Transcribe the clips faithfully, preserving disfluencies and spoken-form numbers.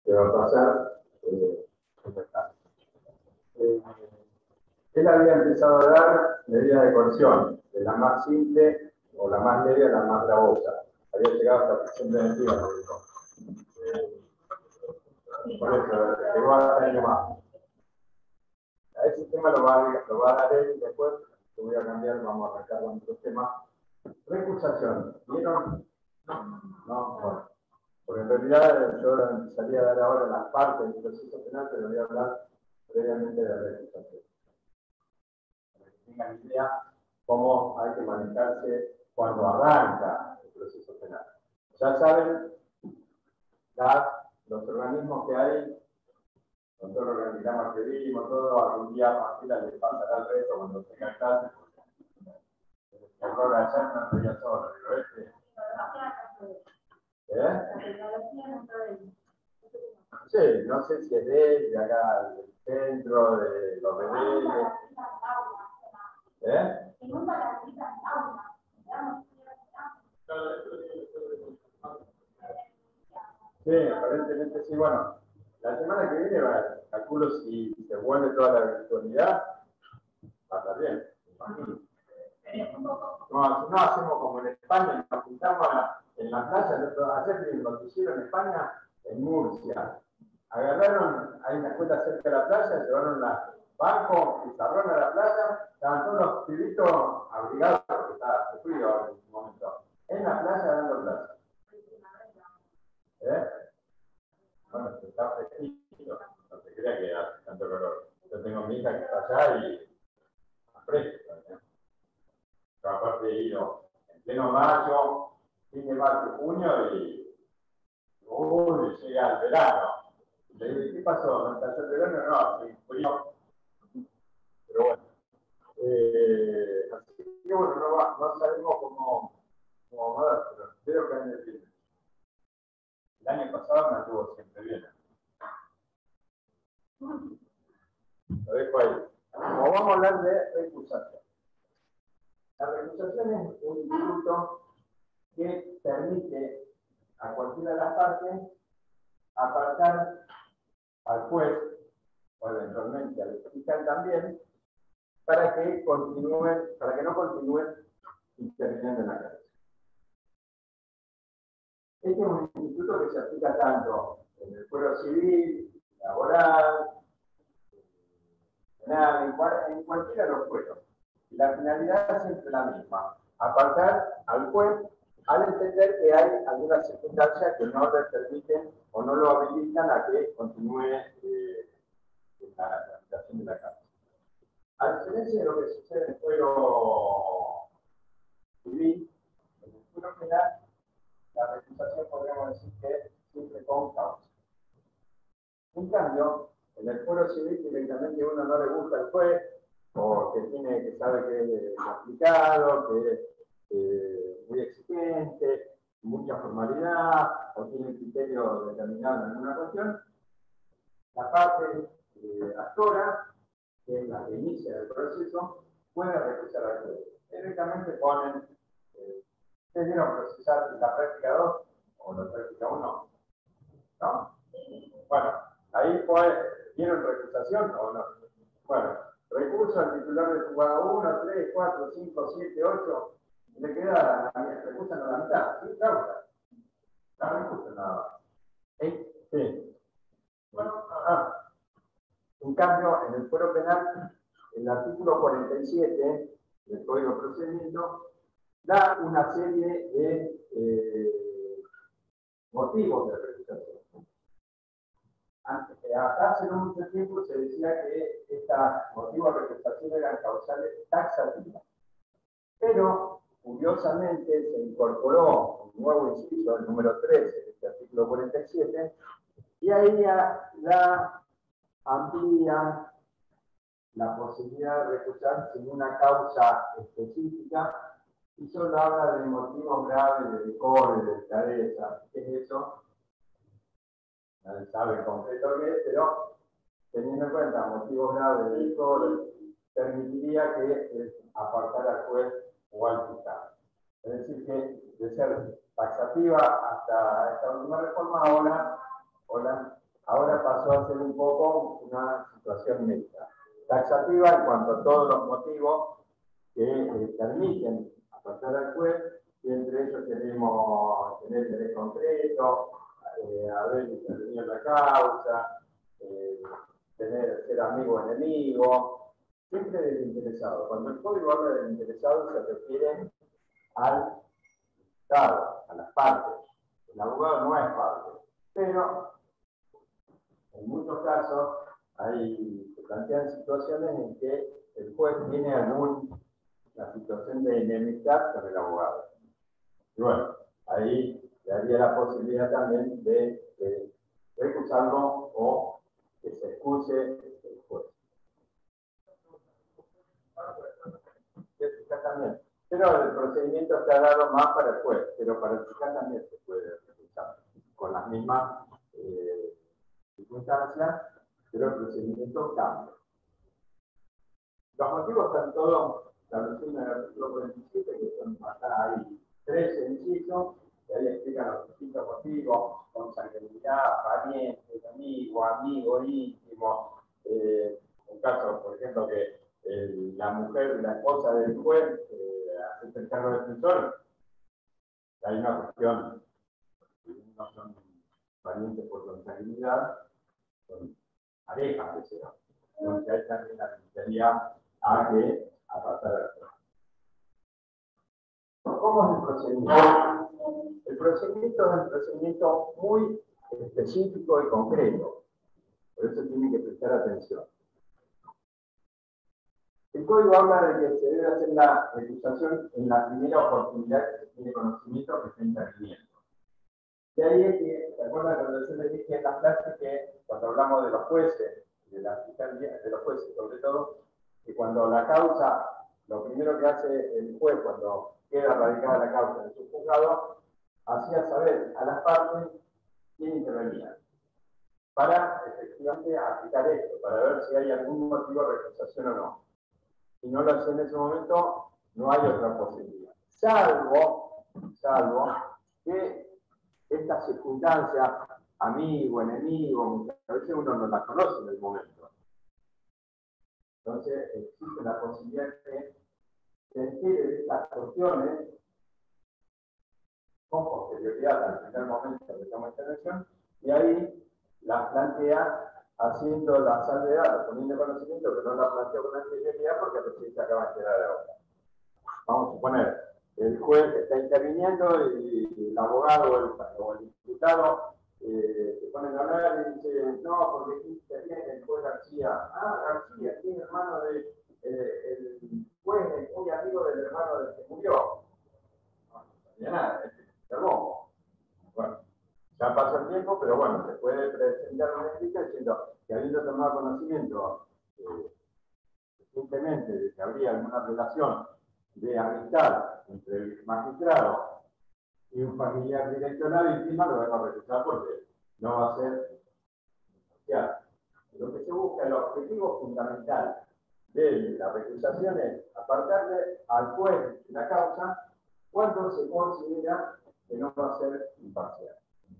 que va a pasar eh, en el caso. Eh, él había empezado a dar medidas de coerción, de la más simple o la más leve a la más gravosa. Había llegado hasta prisión preventiva, lo dijo. Eh, por eso, llegó a años más. A ese tema lo va, a, lo va a dar él y después lo voy a cambiar, vamos a arrancar con otro tema. Recusación. ¿Vieron? No, no, bueno. Porque en realidad yo empezaría a dar ahora las partes del proceso penal, pero voy a hablar previamente de la recusación. Para que tengan idea cómo hay que manejarse cuando arranca el proceso penal. Ya saben las, los organismos que hay, con todo el organigrama que vimos, todo, algún día a Marcela le pasará el resto cuando tenga clases. El error ayer no estoy solo, pero este. ¿Eh? La tecnología no está de... Sí, no sé si es de él, de acá, del centro, de los rebeldes. ¿Eh? Sí, aparentemente sí. Bueno, la semana que viene, va, calculo si se vuelve toda la virtualidad, va a estar bien, me imagino. No, si no hacemos como en España, nos juntamos en la playa, ayer vi un noticiero en España, en Murcia. Agarraron, hay una escuela cerca de la playa, llevaron la banco, pizarrón a la playa, estaban todos los pibitos abrigados porque estaba frío en ese momento, en la playa dando clases. ¿Eh? Bueno, está fresquito, no se crea que hace tanto calor. Yo tengo mi hija que está allá y fresca, ¿eh? Pero aparte he ido en pleno mayo, fin de mayo, junio y uy, llega el verano. Le digo, ¿qué pasó? ¿No está el verano? No, sí, frío. Pero bueno. Eh, así que bueno, no, va, no sabemos cómo, cómo va a dar, pero espero que ande bien. El año pasado me estuvo siempre bien. Lo dejo ahí. Como vamos a hablar de recusación. La recusación es un instituto que permite a cualquiera de las partes apartar al juez, o eventualmente al fiscal también, para que continúen, para que no continúen interviniendo en la cárcel. Este es un instituto que se aplica tanto en el fuero civil, laboral, penal, en, cual, en cualquiera de los fueros. Y la finalidad es siempre la misma: apartar al juez al entender que hay algunas circunstancias que no le permiten o no lo habilitan a que continúe eh, la tramitación de la cárcel. A diferencia de lo que sucede en el fuero civil, en el fuero penal, la recusación podríamos decir que es siempre con causa. En cambio, en el fuero civil directamente uno no le gusta al juez, o que tiene, que sabe que es complicado, que es eh, muy exigente, mucha formalidad, o tiene un criterio determinado en alguna cuestión, la parte eh, actora, que es la que inicia el proceso, puede recusar al juez. Directamente ponen, eh, ¿ustedes vieron procesar la práctica dos o la práctica uno? ¿No? Bueno, ahí fue, ¿vieron recusación o no? Bueno, recurso al titular de juzgado uno, tres, cuatro, cinco, siete, ocho, le queda la recusan a la mitad, ¿sí? Causa. La recusan nada más. ¿Sí? Sí. Bueno, ah. En cambio, en el fuero penal, el artículo cuarenta y siete del Código de Procedimiento da una serie de eh, motivos de recusación. Hasta hace no mucho tiempo se decía que estos motivos de recusación eran causales taxativas. Pero, curiosamente, se incorporó un nuevo inciso, el número trece de este artículo cuarenta y siete, y ahí ya la amplía la posibilidad de recusar sin una causa específica y solo habla de motivos graves de decoro, de delicadeza. ¿Qué es eso? Nadie sabe en concreto qué es, pero teniendo en cuenta motivos graves de decoro, permitiría que apartar al juez o al fiscal. Es decir, que de ser taxativa hasta esta última reforma, ahora, ahora ahora pasó a ser un poco una situación mixta. Taxativa en cuanto a todos los motivos que eh, permiten apartar al juez, y entre ellos tenemos tener interés concreto, eh, haber intervenido en la causa, eh, tener, ser amigo o enemigo, siempre del interesado. Cuando el código habla del interesado se refiere al Estado, a las partes. El abogado no es parte, pero en muchos casos hay, se plantean situaciones en que el juez tiene alguna situación de enemistad con el abogado. Y bueno, ahí le haría la posibilidad también de, de recusarlo o que se excuse el juez. Fiscal también. Pero el procedimiento está dado más para el juez, pero para el fiscal también se puede recusar con las mismas eh, circunstancias, pero el procedimiento cambia. Los motivos están todos establecidos en el artículo cuarenta y siete, que son acá hay tres incisos, que ahí explican los distintos motivos: consanguinidad, pariente, amigo, amigo íntimo. Eh, un caso, por ejemplo, que eh, la mujer, la esposa del juez, eh, hace el cargo de defensor. Hay una cuestión, no son parientes por consanguinidad, son parejas de ese. Entonces ahí también la Fiscalía a que apartar al juez. ¿Cómo es el procedimiento? El procedimiento es un procedimiento muy específico y concreto. Por eso tienen que prestar atención. El código habla de que se debe hacer la recusación en la primera oportunidad que se tiene conocimiento que está interviniendo. De ahí es que, ¿se acuerdan cuando yo les dije en las clases que cuando hablamos de los jueces, de la fiscalía, de los jueces sobre todo, que cuando la causa, lo primero que hace el juez cuando queda radicada la causa en su juzgado, hacía saber a las partes quién intervenía, para efectivamente aplicar esto, para ver si hay algún motivo de recusación o no. Si no lo hace en ese momento, no hay otra posibilidad. Salvo, salvo que estas circunstancias, amigo, enemigo, a veces uno no las conoce en el momento. Entonces, existe la posibilidad que se entere de estas cuestiones con posterioridad al primer momento de toma de intervención, y ahí las plantea haciendo la salvedad, poniendo conocimiento que no la planteó con anterioridad porque recién se acaba de enterar de ahora. Vamos a suponer, el juez está interviniendo y el abogado o el, o el diputado eh, se ponen a hablar y dice, no, porque aquí interviene el juez García. Ah, García, tiene hermano de, eh, el juez es muy amigo del hermano del que murió. No, no sabía nada, es hermoso. Bueno, ya pasó el tiempo, pero bueno, se puede presentar una escrita diciendo que habiendo tomado conocimiento eh, recientemente de que habría alguna relación de amistad entre el magistrado y un familiar directo de la víctima, lo van a recusar porque no va a ser social. Lo que se busca, el objetivo fundamental de la recusación es apartarle al juez de la causa cuando se considera que no va a ser imparcial.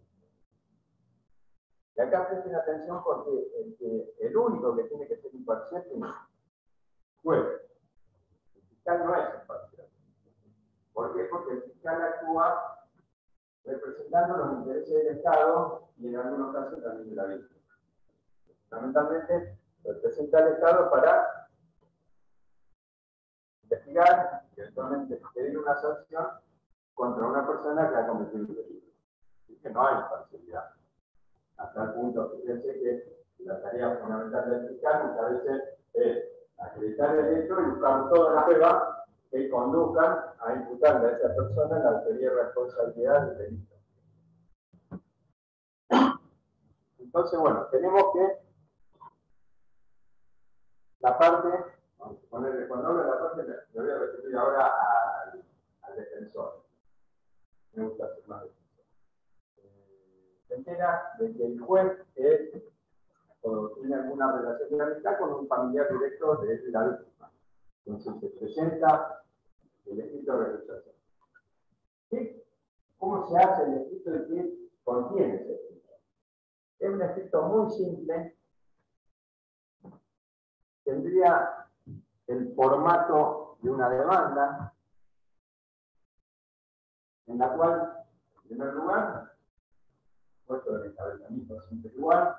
Y acá presten atención porque el, que, el único que tiene que ser imparcial es el juez. El fiscal no es imparcial. ¿Por qué? Porque el fiscal actúa representando los intereses del Estado y en algunos casos también de la víctima. Fundamentalmente representa al Estado para investigar y eventualmente pedir una sanción contra una persona que ha cometido un delito. Así que no hay imparcialidad. Hasta el punto, fíjense que la tarea fundamental del fiscal muchas veces es acreditar el hecho y buscar todas las pruebas que conduzcan a imputarle a esa persona la autoría y responsabilidad del delito. Entonces, bueno, tenemos que la parte, vamos a ponerle, cuando hablo de la parte, me voy a referir ahora al, al defensor. Me gusta hacer más defensor. Eh, se entera de que el juez es, o tiene alguna relación de amistad con un familiar directo de la víctima. Entonces se presenta el escrito de recusación. ¿Sí? ¿Cómo se hace el escrito y qué contiene ese escrito? Es un efecto muy simple tendría el formato de una demanda, en la cual, en primer lugar, puesto el encabezamiento siempre igual,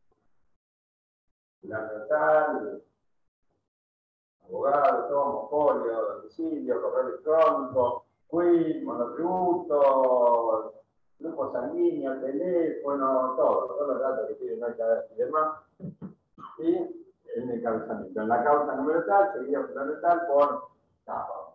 la total, abogado, tomo, folio, domicilio, correo electrónico, quit, monotributo, grupo sanguíneo, teléfono, todo, todos los datos que tienen hoy cada vez y demás. Y el encabezamiento. En la causa número tal, seguida por tal, por capa.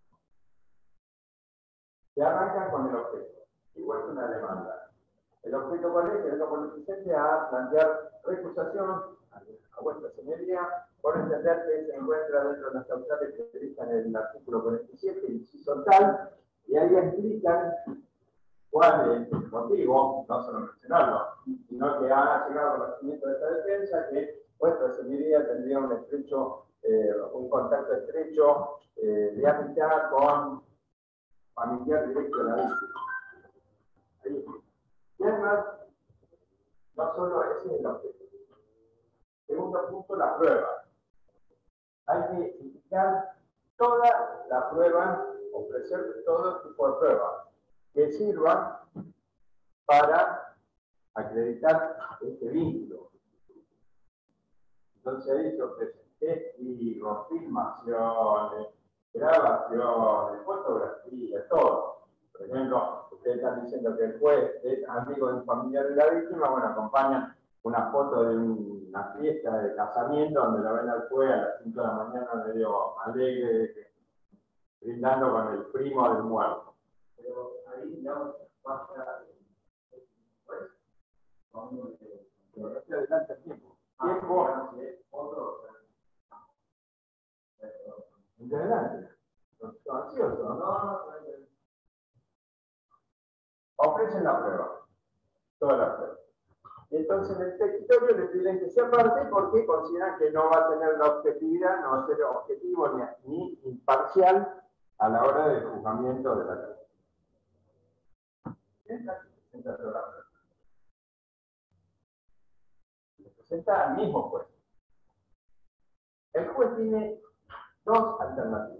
Se arranca con el objeto, igual que una demanda. El objeto cuál es, que vengo con el presente a plantear recusación a vuestra señoría, por entender que se encuentra dentro de las causales que se dictan en el artículo cuarenta y siete, inciso tal, y ahí explican cuál es el motivo, no solo mencionarlo, sino que ha llegado al conocimiento de esta defensa, que vuestra señoría tendría un estrecho, eh, un contacto estrecho eh, de amistad con familiar directo de la víctima. Ahí. Y además, no solo ese es el objeto. Segundo punto, la prueba. Hay que indicar toda la prueba, ofrecer todo tipo de pruebas que sirvan para acreditar este vínculo. Entonces ahí se ofrecen testigos, filmaciones, grabaciones, fotografías, todo. Por ejemplo, ustedes están diciendo que el juez es amigo de un familiar de la víctima, bueno, acompañan una foto de una fiesta de casamiento donde la ven al juez a las cinco de la mañana medio alegre, brindando con el primo del muerto. Pero ahí no pasa después, cuando se adelanta el tiempo. Tiempo, otro. De adelante. Son ansiosos, ¿no? Ofrecen la prueba. Toda la prueba. Y entonces en el territorio le piden que se aparte porque consideran que no va a tener la objetividad, no va a ser objetivo ni, ni imparcial a la hora del juzgamiento de la ley. Esta presenta toda la prueba. Le presenta al mismo juez. El juez tiene dos alternativas.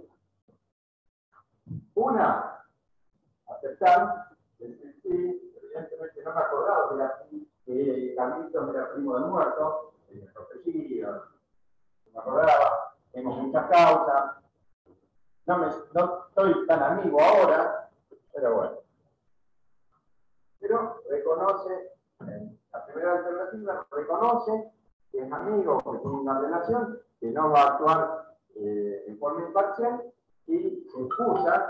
Una, aceptar, decir sí, evidentemente no me acordaba que era así, que Carlitos era primo del muerto, el protegido, no me acordaba, tengo muchas causas, no, me, no estoy tan amigo ahora, pero bueno. Pero reconoce, en la primera alternativa, reconoce que es amigo, que tiene una relación, que no va a actuar eh, en forma imparcial y se excusa,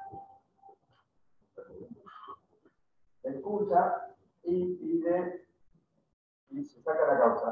se excusa y pide y se saca la causa.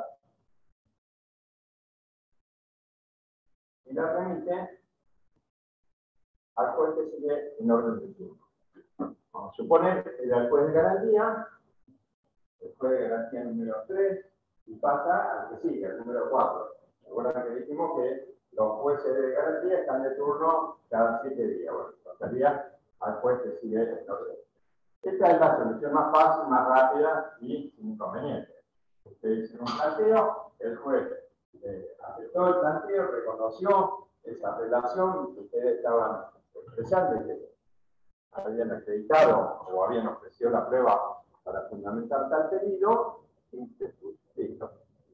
Y la remite al juez que sigue en orden de turno. Vamos a suponer que era el juez de garantía, el juez de garantía número tres, y pasa al que sigue, el número cuatro. Recuerdan que dijimos que los jueces de garantía están de turno cada siete días. Bueno, pasaría al juez que sigue en orden. Esta es la solución más fácil, más rápida y sin inconveniente. Ustedes hicieron un planteo, el juez eh, aceptó el planteo, reconoció esa relación que ustedes estaban expresando y que habían acreditado o habían ofrecido la prueba para fundamentar tal pedido, y listo.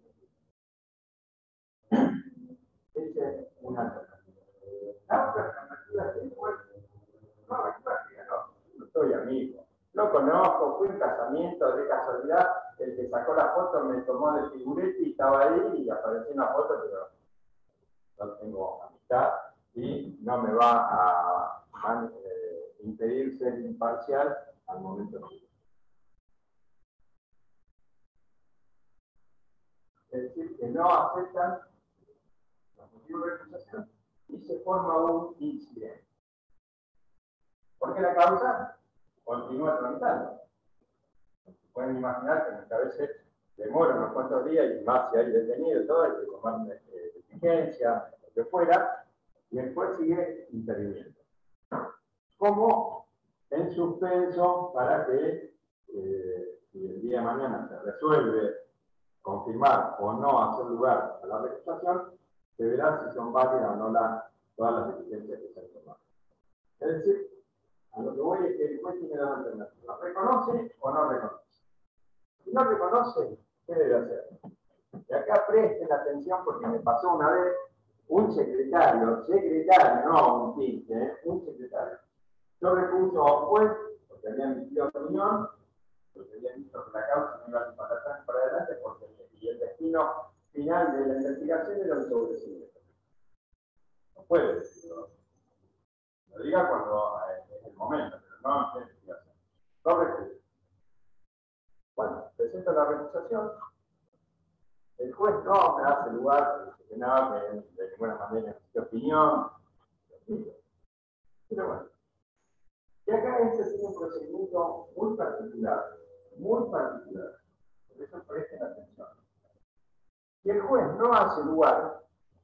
Esa es una alternativa. La otra alternativa es que el juez no me no, no soy amigo. Lo conozco, fui un casamiento de casualidad, el que sacó la foto me tomó de figurete y estaba ahí y apareció una foto, pero no tengo amistad y no me va a, a eh, impedir ser imparcial al momento de. Es decir, que no aceptan los motivos de recusación y se forma un incidente. Porque la causa continúa tramitando. Pueden imaginar que muchas veces demora unos cuantos días y más si hay detenido y todo, hay que tomar una eh, exigencia, lo que fuera, y el juez sigue interviniendo. Como en suspenso para que eh, si el día día de mañana se resuelve confirmar o no hacer lugar a la recusación, se verá si son válidas o no la, todas las exigencias que se han tomado. Es decir, a lo que voy es que el juez tiene dos alternativas: ¿reconoce o no reconoce? Si no reconoce, ¿qué debe hacer? Y acá presten atención porque me pasó una vez un secretario, secretario, no un quince, ¿eh? un secretario. Yo recuso a un juez porque habían emitido opinión, porque habían visto que la causa no iba para atrás y para adelante, porque y el destino final de la investigación era un sobreseimiento. No puede decirlo. Lo diga cuando eh, es el momento, pero no en la investigación. No recuso. Bueno, presento la recusación. El juez no me hace lugar, que nada, que de ninguna manera de opinión. Pero bueno. Y acá este es un procedimiento muy particular, muy particular. Por eso presten atención. Si el juez no hace lugar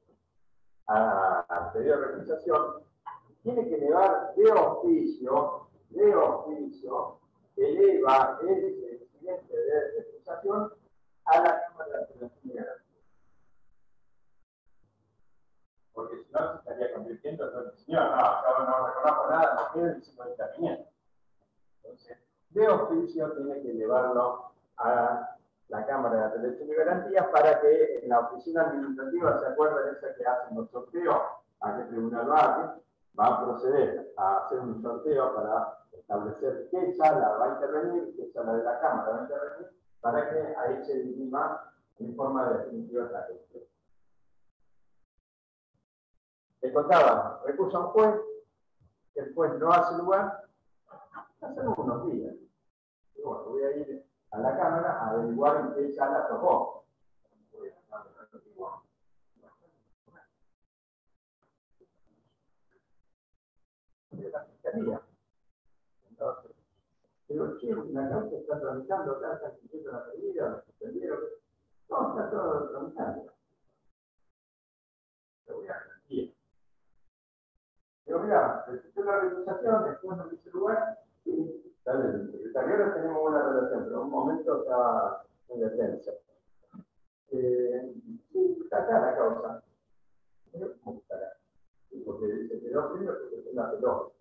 al pedido de recusación, tiene que elevar de oficio, de oficio, eleva el expediente de recusación a la Cámara de Apelación de Garantía. Porque si no se estaría convirtiendo en el señor, no, yo no reconozco nada, no quiero el cincuenta por ciento. Entonces, de oficio tiene que elevarlo a la Cámara de Apelación de Garantías para que en la oficina administrativa, ¿se acuerdan esa que hacen los sorteos? ¿A qué tribunal va? Va a proceder a hacer un sorteo para establecer qué sala va a intervenir, qué sala de la Cámara va a intervenir, para que ahí se dirima en forma definitiva esta gestión. Le contaba, recurso a un juez, el juez no hace lugar, hace unos días. Y bueno, voy a ir a la Cámara a averiguar en qué sala tocó. De la Fiscalía. Entonces, digo, che, la causa está tramitando acá, está cumpliendo la medida, la suspendieron. No, está todo tramitando. Lo voy a repetir. Digo, mira, necesito la realización, después no dice lugar, y tal vez el secretario ahora tenemos una relación, pero en un momento estaba en defensa. Eh, sí, está acá la causa. ¿Cómo estará? Porque se quedó frío porque se la peló.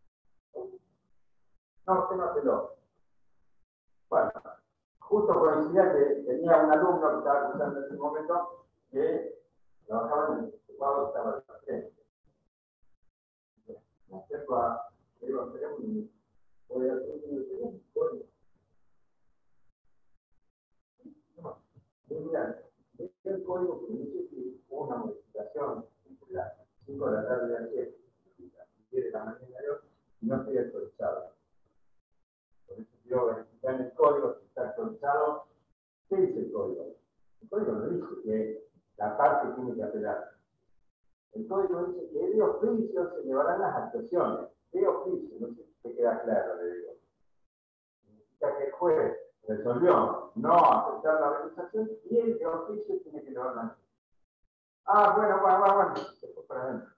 No, usted no peló. Bueno, justo coincidía que tenía un alumno que estaba cursando en ese momento que trabajaba en el juzgado que estaba de la frente. Me acerco a, le digo, tenemos un, voy a hacer un código. No, mira, este el código que dice que hubo una modificación entre las cinco de la tarde de ayer y las diez de la mañana de hoy, y no estoy actualizado. Por eso quiero verificar en el código si está actualizado. ¿Qué dice el código? El código no dice que la parte tiene que apelar. El código dice que de oficio se llevarán las actuaciones. De oficio, no sé si te queda claro, le digo. Significa que el juez resolvió no aceptar la realización y el de oficio tiene que llevar la actuación. Ah, bueno, bueno, bueno, bueno. Se fue para adentro.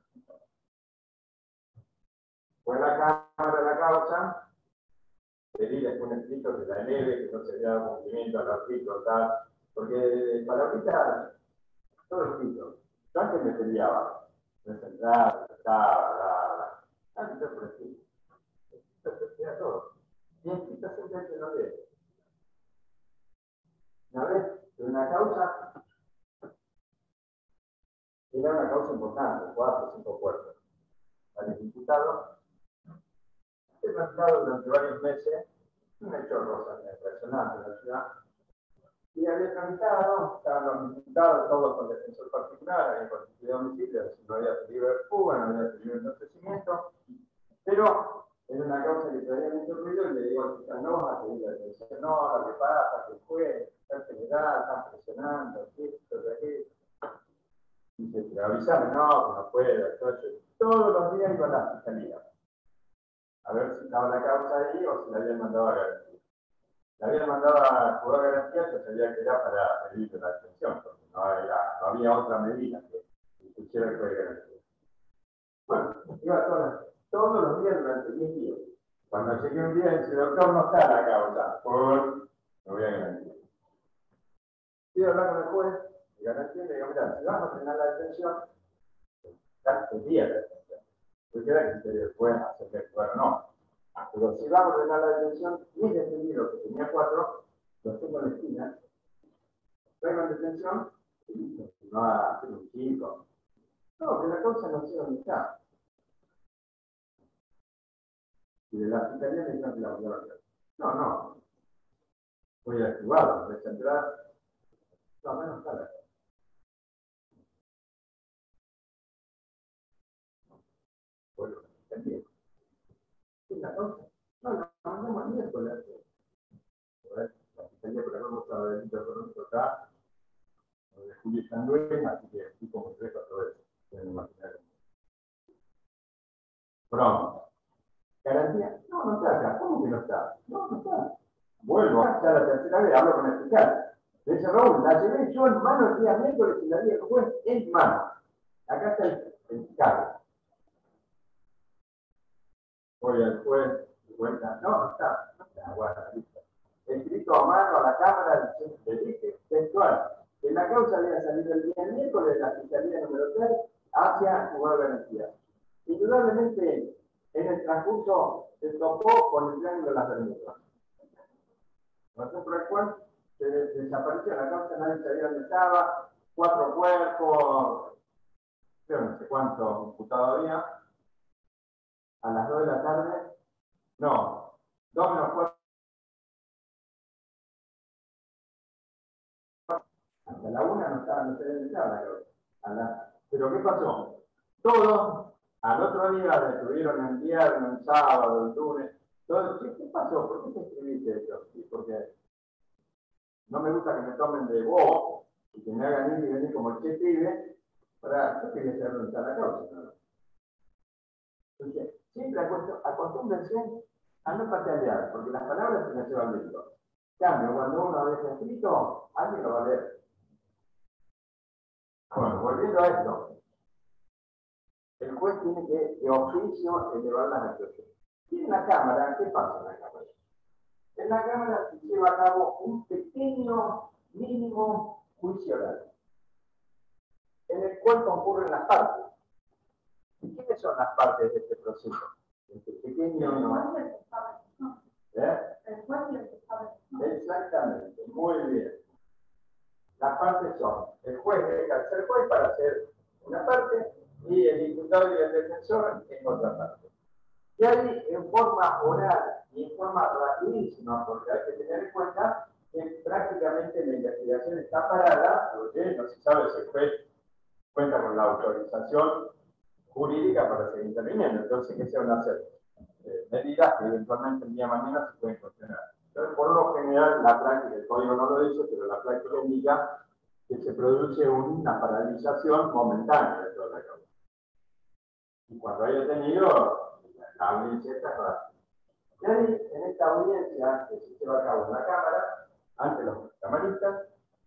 Fue a la Cámara de la causa. Pedí después un escrito que la eleve, que no se había dado cumplimiento al artículo, tal. Porque para ahorita, todo escrito. Yo antes me peleaba. Me sentaba, estaba, bla, bla. Antes por escrito. Se hacía todo. Y escrito siempre se lo lee. Una vez, de una causa, era una causa importante, cuatro o cinco puertos. Varios diputados. He tratado durante varios meses un hecho rosa impresionante en la ciudad. Y había tramitado, estaban los diputados, todos con defensor particular, había constituido homicidio, no había peligro de fuga, no había peligro de entorpecimiento, pero era una causa que todavía me hizo ruido y le digo al fiscal, no vas a pedir la atención, no, lo que pasa, que el juez, el general, están presionando, esto, aquello. Dice, pero avísame, no, que no puedo, entonces, todos los días iba a la fiscalía. A ver si estaba la causa ahí o si la habían mandado a garantía. La habían mandado a jugar garantía, yo sabía que era para pedirle la atención, porque no, era, no había otra medida que pusiera el juego de garantía. Bueno, iba todas, todos los días durante diez días. Cuando llegué un día, dice, doctor, no está la causa, por no voy a garantía. hablar con el juez de garantía y le digo, mira, si vas a frenar la detención, ya te día la detención. Yo quiero que el juez hacer que, bueno, no. Pero si vamos a ordenar la detención, mis detenidos, que tenía cuatro, los tengo en la esquina, traigo en detención y listo. No a hacer un chico. No, que la causa no sea donde está. Y de la fiscalía me dijeron que la voy a hacer. No, no. Voy a activarlo, voy a entrar. No, menos está la. Bueno, también. ¿Qué es la causa? No, no, no, no, no, miércoles. La fiscalía por ejemplo estaba delito económico acá, de Julio Sanduén, así que fui como tres cuatro veces. Pueden imaginar. Pronto. ¿Garantía? No, no está acá. ¿Cómo que no está? No, no está. Vuelvo acá la tercera vez, hablo con el fiscal. Le dice, Raúl, la llevé yo en mano el día miércoles y la di al juez en mano. Acá está el, el fiscal. Voy al juez y cuenta, no, no está, no está, bueno, listo. Escrito a mano a la Cámara, le dije, textual, que la causa había salido el día miércoles de la Fiscalía número tres hacia Juzgado de Garantía. Indudablemente, en el transcurso se topó con el triángulo de las Bermudas. Razón por la cual se desapareció la causa, nadie sabía dónde estaba, cuatro cuerpos, creo no sé cuántos imputados había. A las dos de la tarde, no, dos menos cuatro. Hasta la una no estaba, no se había entrado la causa. Pero ¿qué pasó? Todos, al otro día le tuvieron el viernes, el sábado, el lunes. Todos, ¿qué, ¿qué pasó? ¿Por qué te escribiste eso? Sí, porque no me gusta que me tomen de vos y que me hagan ir y venir como el che pibe. Para, yo quería hacer renunciar la causa, ¿no? Entonces, siempre acostúmbrense a no patalear, porque las palabras se las llevan viendo. En cambio, cuando uno deja escrito, alguien lo va a leer. Bueno, volviendo a esto, el juez tiene que, de oficio, elevar las actuaciones. Y en la Cámara, ¿qué pasa en la Cámara? En la Cámara se lleva a cabo un pequeño, mínimo juicio oral, en el cual concurren las partes. ¿Y quiénes son las partes de este proceso? Este pequeño no. ¿Eh? Exactamente, muy bien. Las partes son, el juez deja de ser juez para hacer una parte y el imputado y el defensor en otra parte. Y ahí, en forma oral y en forma rapidísima, porque hay que tener en cuenta que prácticamente la investigación está parada, porque no se sabe si el juez cuenta con la autorización jurídica para seguir interviniendo. Entonces, ¿qué se van a hacer? Eh, medidas que eventualmente el día de mañana se pueden cuestionar. Entonces, por lo general, la práctica, el código no lo dice, pero la práctica indica que se produce una paralización momentánea de toda la causa. Y cuando hay detenido, la audiencia está clara. Y ahí, en esta audiencia que se lleva a cabo en la Cámara, ante los camaristas,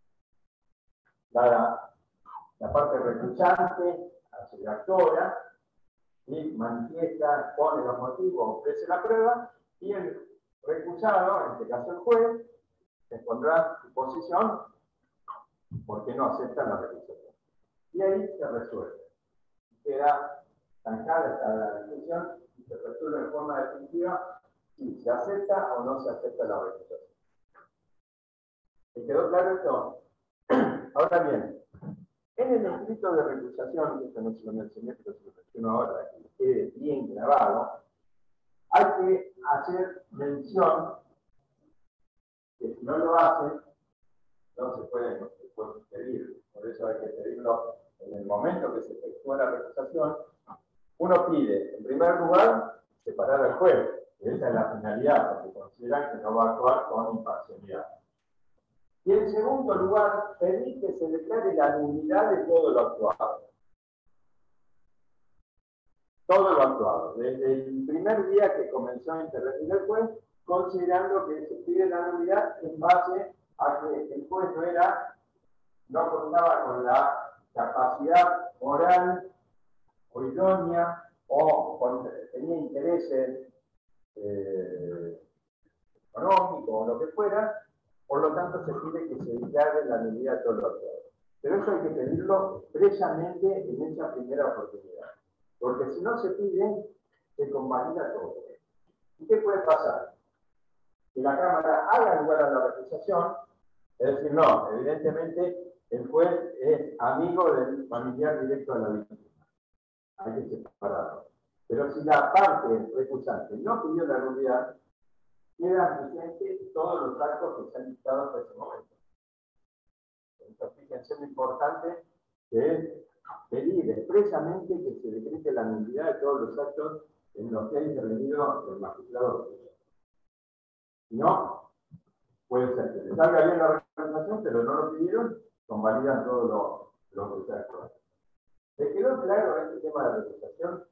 la, la parte recusante hace la actora y manifiesta, pone los motivos, ofrece la prueba, y el recusado, en este caso el juez, expondrá su posición porque no acepta la recusación. Y ahí se resuelve. Queda zanjada esta la discusión y se resuelve de forma definitiva si se acepta o no se acepta la recusación. ¿Me quedó claro esto? Ahora bien, en el escrito de recusación, que esto no se lo mencioné, pero se lo menciono ahora, para que quede bien grabado, hay que hacer mención que si no lo hacen, no se puede, no se puede pedir. Por eso hay que pedirlo en el momento que se efectúa la recusación. Uno pide, en primer lugar, separar al juez, que esa es la finalidad, porque consideran que no va a actuar con imparcialidad. Y en segundo lugar, pedir que se declare la nulidad de todo lo actuado. Todo lo actuado. Desde el primer día que comenzó a intervenir el juez, considerando que se pide la nulidad en base a que el juez no era, no contaba con la capacidad moral o idónea o con, tenía intereses eh, económicos o lo que fuera, Por lo tanto, se pide que se declare la nulidad de todos los actuados. Pero eso hay que pedirlo expresamente en esa primera oportunidad. Porque si no se pide, se convalida todo. ¿Y qué puede pasar? Que la Cámara haga lugar a la recusación, es decir, no, evidentemente el juez es amigo del familiar directo de la víctima. Hay que separarlo. Pero si la parte recusante no pidió la nulidad, quedan vigentes todos los actos que se han dictado hasta ese momento. Entonces, fíjense lo importante que es pedir expresamente que se decrete la nulidad de todos los actos en los que ha intervenido el magistrado. Si no, puede ser que les salga bien la representación, pero no lo pidieron, convalidan todo lo, lo que se ha actuado. ¿Les quedó claro este tema de representación?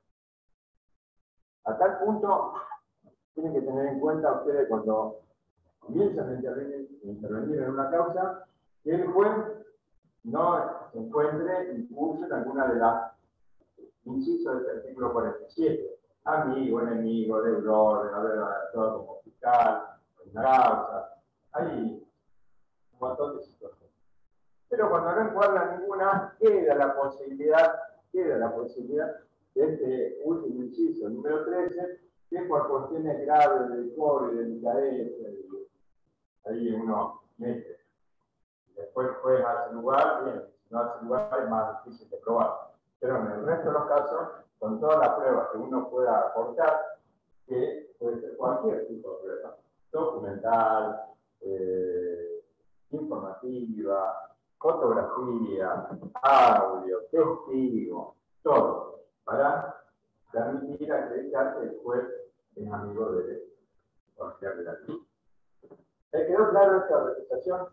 A tal punto, tienen que tener en cuenta ustedes cuando comienzan a intervenir, intervenir en una causa, que el juez no se encuentre incurso en alguna de las incisos de este artículo cuarenta y siete. Amigo, enemigo, deudor, haber actuado como fiscal, en una causa. Hay un montón de situaciones. Pero cuando no encuadra ninguna, queda la posibilidad, queda la posibilidad de este último inciso, número trece, que por cuestiones graves de decoro y de delicadeza, ahí uno mete. Después el juez hace lugar, bien, si no hace lugar es más difícil de probar. Pero en el resto de los casos, con todas las pruebas que uno pueda aportar, que puede ser cualquier tipo de prueba, documental, eh, informativa, fotografía, audio, testigo, todo, para permitir acreditar que el juez es amigo de cualquier de la ley. ¿Le quedó claro esta representación?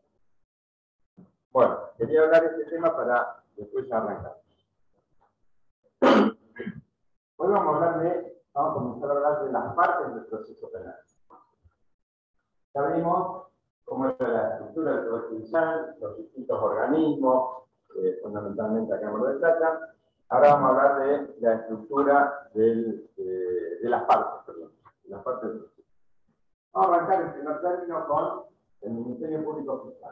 Bueno, quería hablar de este tema para después arrancar. Hoy vamos a hablar de, vamos a comenzar a hablar de las partes del proceso penal. Ya vimos cómo es la estructura del Poder Judicial, los distintos organismos, eh, fundamentalmente la Cámara de Plata. Ahora vamos a hablar de la estructura del, eh, de las partes, perdón, de las partes del proceso. Vamos a arrancar en primer término con el Ministerio Público Fiscal.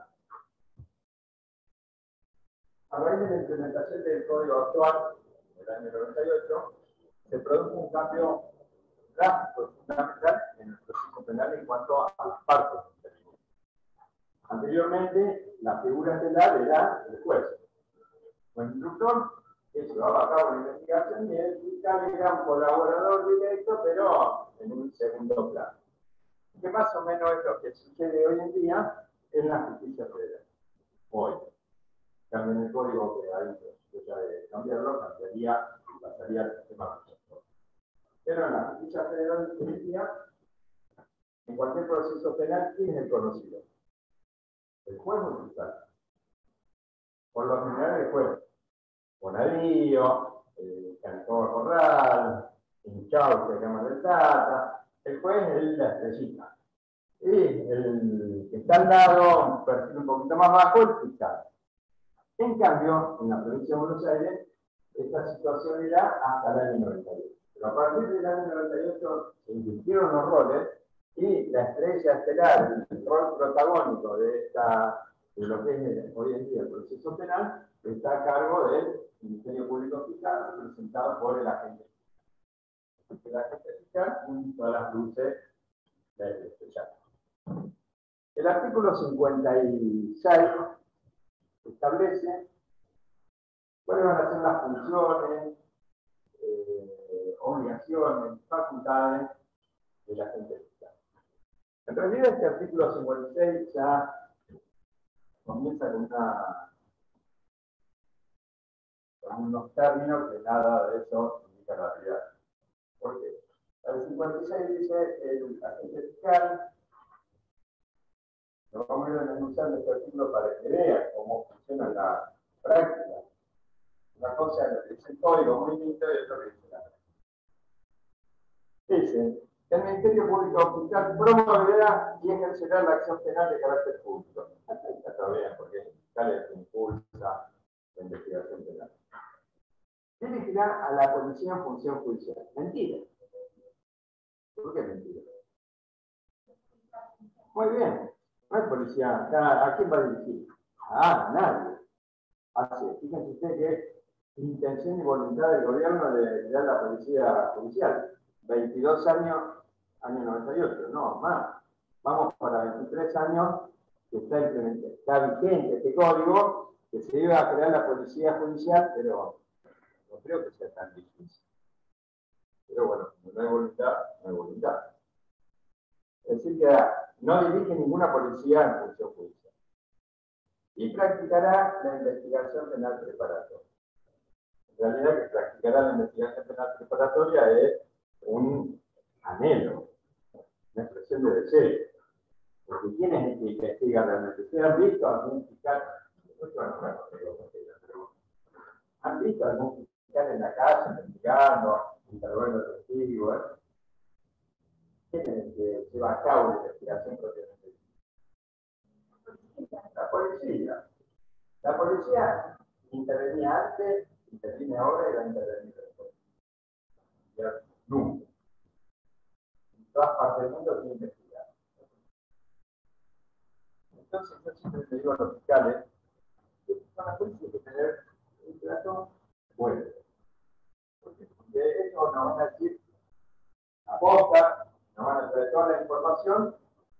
A raíz de la implementación del Código actual, en el año noventa y ocho, se produjo un cambio drástico y fundamental en el proceso penal en cuanto a las partes intervinientes. Anteriormente, la figura estelar era el juez, o el instructor, que llevaba a cabo la investigación, y el fiscal era un colaborador directo, pero en un segundo plano. Que más o menos es lo que sucede hoy en día en la justicia federal. Hoy. También el código que hay posibilidad de cambiarlo, cambiaría y pasaría al sistema procesal. Pero en la justicia federal hoy en día, en cualquier proceso penal, ¿quién es el conocido? ¿El juez o el fiscal? Por lo general el juez. Bonadío, eh, Cantón Corral, Hinchau, que llama del Plata. El juez es la estrellita. Y el que está al lado, un perfil un poquito más bajo, el fiscal. En cambio, en la provincia de Buenos Aires, esta situación era hasta el año noventa y ocho. Pero a partir del año noventa y ocho se invirtieron los roles y la estrella estelar, el rol protagónico de, esta, de lo que es hoy en día el proceso penal, está a cargo del Ministerio Público Fiscal, representado por el agente fiscal. El agente fiscal junto a las luces del estrellado. El artículo cincuenta y seis establece cuáles van a ser las funciones, eh, obligaciones, facultades del agente fiscal. En realidad este artículo cincuenta y seis ya comienza con, una, con unos términos que nada de eso indica la realidad. ¿Por qué? El cincuenta y seis dice el agente fiscal. Lo vamos a ir denunciando este artículo para que vean cómo funciona la práctica. Una cosa es el código muy lindo y otra que dice la práctica. Dice, el Ministerio Público Fiscal promoverá y ejercerá la acción penal de carácter público. Hasta ahí está bien, porque el fiscal es que impulsa la investigación penal. Dirigirá a la policía en función judicial. Mentira. ¿Por qué mentira? Muy bien. hay policía, ¿a quién va a dirigir? Ah, a nadie. Así, fíjense usted que intención y voluntad del gobierno de crear la policía judicial. veintidós años, año noventa y ocho, no, más. Vamos para veintitrés años que está, está vigente este código, que se iba a crear la policía judicial, pero no creo que sea tan difícil. Pero bueno, como no hay voluntad, no hay voluntad. Es decir, que no dirige ninguna policía en función judicial. Y practicará la investigación penal preparatoria. En realidad, que practicará la investigación penal preparatoria es un anhelo, una expresión de deseo. Porque ¿quién es el que investiga realmente? ¿Ustedes han visto algún fiscal? ¿Han visto algún fiscal en la calle investigando, interrogando testigos? ¿Quién es el que lleva a cabo la investigación propiamente? La policía. La policía intervenía antes, interviene ahora y va a intervenir después. Nunca. En todas partes del mundo tiene que investigar. Entonces, yo siempre le digo a los fiscales que con la policía hay que tener un trato bueno. Porque ellos nos van a decir, aposta, nos van a traer toda la información.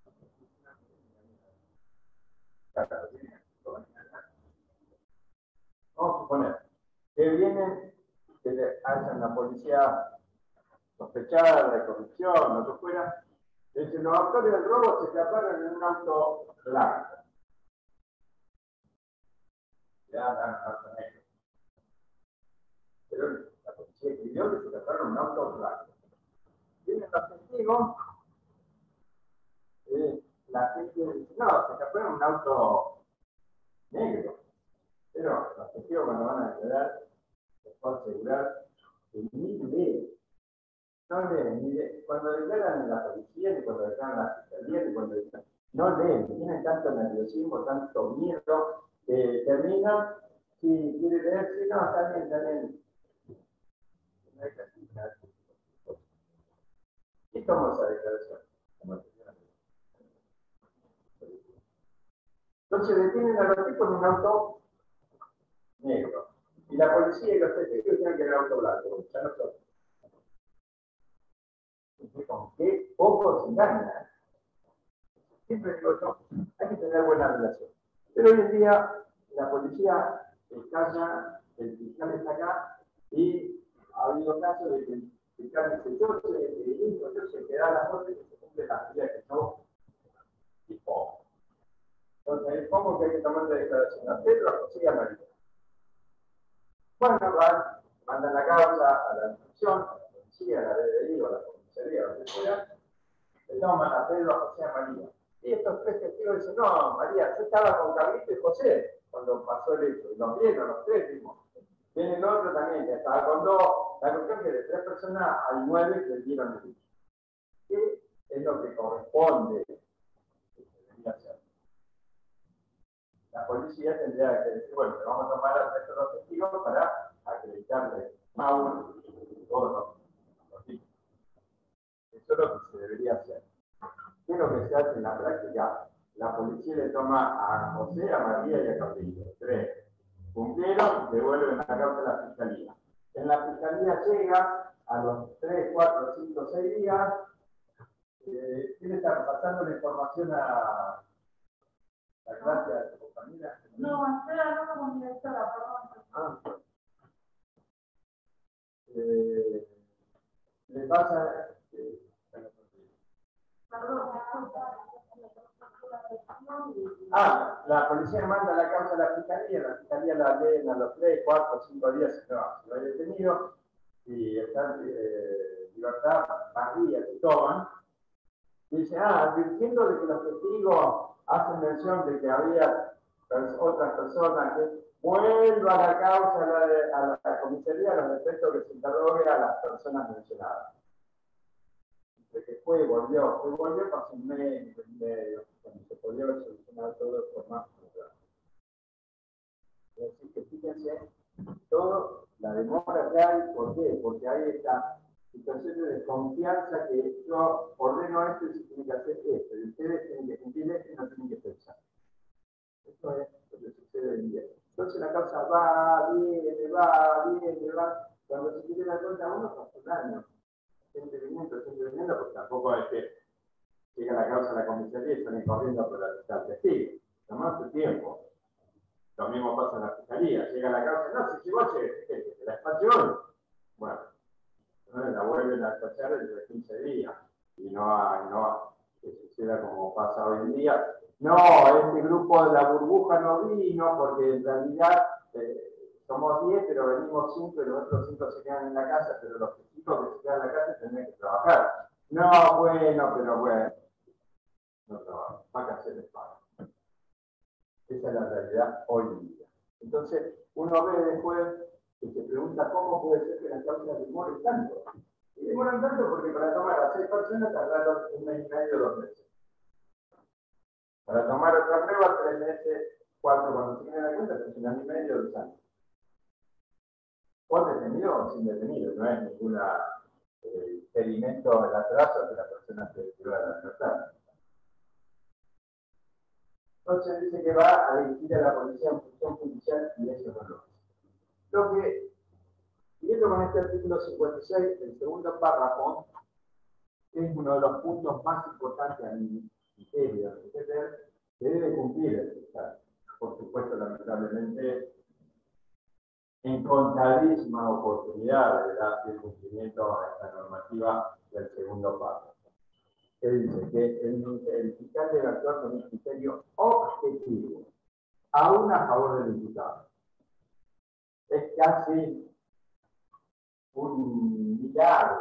Vamos a suponer que vienen, que le hacen la policía sospechada de corrupción, lo que fuera. Dicen, los autores del robo se escaparon en un auto blanco. Ya dan auto negro. Pero la policía escribió que se escaparon en un auto blanco. Vienen los testigos. Eh, la gente dice, no, se escaparon en un auto negro. Pero los testigos cuando van a declarar, les puedo asegurar que ni leen. No leen, ni leen. Cuando declaran en la policía, ni cuando declaran en la fiscalía, ni cuando declaran, no leen, tienen tanto nerviosismo, tanto miedo, que terminan, si quiere leer, si no, está bien, está bien. No hay que asignar. ¿Qué toma esa declaración? Entonces detienen a los tipos en un auto negro. Y la policía y los testigos tienen que ir en auto blanco, ya no son. Con qué poco se engaña. Siempre digo yo, hay que tener buena relación. Pero hoy en día la policía escalla, el fiscal está acá y ha habido casos de que el fiscal dice, yo sé, yo sé que da la orden que se cumple la actividad que yo dispongo. Entonces, ¿cómo que hay que tomar la declaración? A Pedro, a José y a María. Bueno, van, mandan la causa a la instrucción, a la policía, a la D D I o a la comisaría, a donde fuera, le toman a Pedro, a José y a María. Y estos tres testigos dicen, no, María, yo estaba con Carlito y José cuando pasó el hecho. Y los vieron, los tres vimos. Viene el otro también, que estaba con dos. La cuestión que de tres personas hay nueve que vieron el hecho. ¿Qué es lo que corresponde que se debería hacer? La policía tendría que decir, bueno, le vamos a tomar al resto de los testigos para acreditarle a uno todos los, los tipos. Eso es lo que se debería hacer. ¿Qué es lo que se hace en la práctica? La policía le toma a José, a María y a Carlito. Tres. Cumplieron, devuelven la causa a la fiscalía. En la fiscalía llega a los tres, cuatro, cinco, seis días. Eh, ¿Quién está pasando la información a la clase de su compañera? No, estoy hablando con directora, perdón. Ah, eh, le pasa. Eh, Perdón, Ah, la policía manda la causa a la fiscalía, la fiscalía la leen a los tres, cuatro, cinco días si no, si lo hay detenido, y están en eh, libertad, más días se toman. Dice, ah, advirtiendo de que los testigos hacen mención de que había otras personas que vuelva a la causa, a la, de, a la comisaría, a los efectos que se interrogue a las personas mencionadas. De que fue y volvió, fue y volvió, pasó un mes, un medio, cuando se podía haber solucionado todo de forma natural. Así que fíjense, todo, la demora que hay, ¿por qué? Porque hay esta situación de desconfianza que yo ordeno esto y se tiene que hacer esto, y ustedes tienen que cumplir esto y no tienen que hacer. va, viene, va, viene, va. Cuando se quiere dar cuenta uno, pasa un año. Siempre viniendo, siempre viniendo, porque tampoco es que llega la causa a la comisaría y salen corriendo por el testigo. Toma su tiempo. Lo mismo pasa en la fiscalía. Llega la causa, no, si llegó ayer, ¿se la despachó hoy? Bueno, no, la vuelven a despachar dentro de quince días. Y no, no que suceda como pasa hoy en día. No, este grupo de la burbuja no vino porque en realidad eh, somos diez, pero venimos cinco y los otros cinco se quedan en la casa, pero los chicos que se quedan en la casa tendrían que trabajar. No, bueno, pero bueno. No trabajan, vacaciones pagan. Esa es la realidad hoy en día. Entonces, uno ve después que se pregunta cómo puede ser que las causas demoren tanto. Y demoran tanto porque para tomar a seis personas tardaron un mes y medio, dos meses. Para tomar otra prueba, tres meses, cuatro, cuando se tienen en cuenta, es un año y medio, dos años. Con detenido o sin detenido, no es ningún eh, impedimento del atraso que la persona se priva de la libertad. Entonces dice que va a dirigir a la policía en función judicial y eso no lo hace. Lo que, siguiendo con este artículo cincuenta y seis, el segundo párrafo, que es uno de los puntos más importantes a mi criterio, que debe cumplir el fiscal. Por supuesto, lamentablemente, encontradísima oportunidad de dar el cumplimiento a esta normativa del segundo párrafo. Que dice que el, el fiscal debe actuar con un criterio objetivo, aún a favor del imputado. Es casi un milagro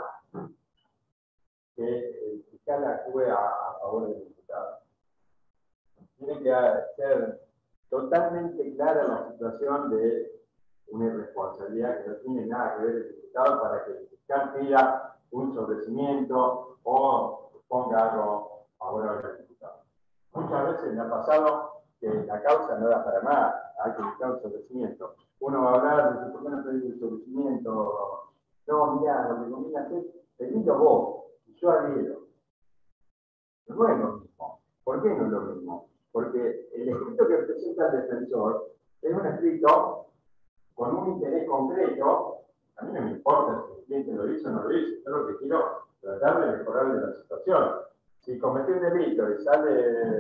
que el fiscal actúe a, a favor del imputado. Tiene que ser totalmente clara la situación de una irresponsabilidad que no tiene nada que ver el imputado para que el fiscal pida un sobrecimiento o ponga algo ahora al imputado. Muchas veces me ha pasado que la causa no da para más, hay que buscar un sobrecimiento. Uno va a hablar de por qué no pedí un sobrecimiento. No, mirá, lo que conviene hacer, pedilo vos, y yo adhiero. No es lo mismo. ¿Por qué no es lo mismo? Porque el escrito que presenta el defensor es un escrito con un interés concreto. A mí no me importa si el cliente lo hizo o no lo hizo, yo lo que quiero tratar de mejorarle la situación. Si cometió un delito y sale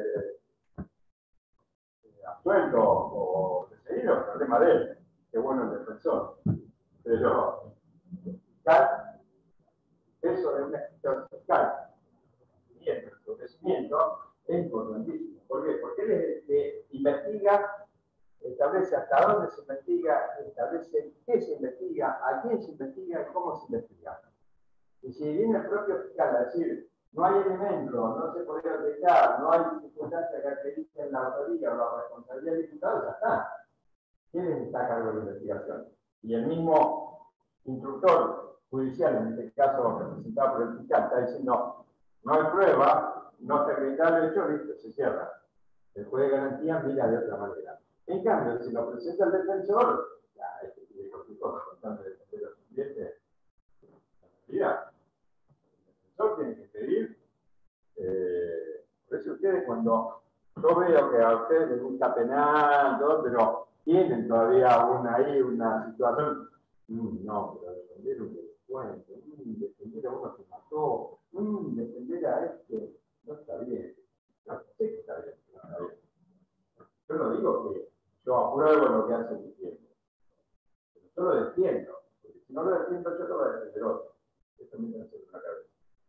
absuelto o despedido, el problema de él. Qué bueno el defensor. Pero fiscal, eso es un escritor fiscal. Y el procedimiento es importantísimo. ¿Por qué? Porque él es el que investiga, establece hasta dónde se investiga, establece qué se investiga, a quién se investiga y cómo se investiga. Y si viene el propio fiscal a decir, no hay elementos, no se podría aplicar, no hay circunstancias que acrediten la autoría o la responsabilidad del diputado, ya está. ¿Quién está a cargo de la investigación? Y el mismo instructor judicial, en este caso representado por el fiscal, está diciendo, no hay prueba, no se acredita el hecho, listo, se cierra. El juez de garantía mira de otra manera. En cambio, si lo presenta el defensor, ya, este tiene cosas contando de los clientes, mira, el defensor tiene que pedir, eh, por eso ustedes cuando, yo veo que a ustedes les gusta penal, todo, pero tienen todavía una ahí, una situación, mm, no, pero defender un delincuente, mm, defender a uno que mató, mm, defender a este, no está bien, no sé que está bien, no está bien. Yo no digo que yo apruebo lo que hace el tiempo, pero yo lo defiendo, porque si no lo defiendo yo lo voy a defender otro. Eso me tiene que hacer una cabeza.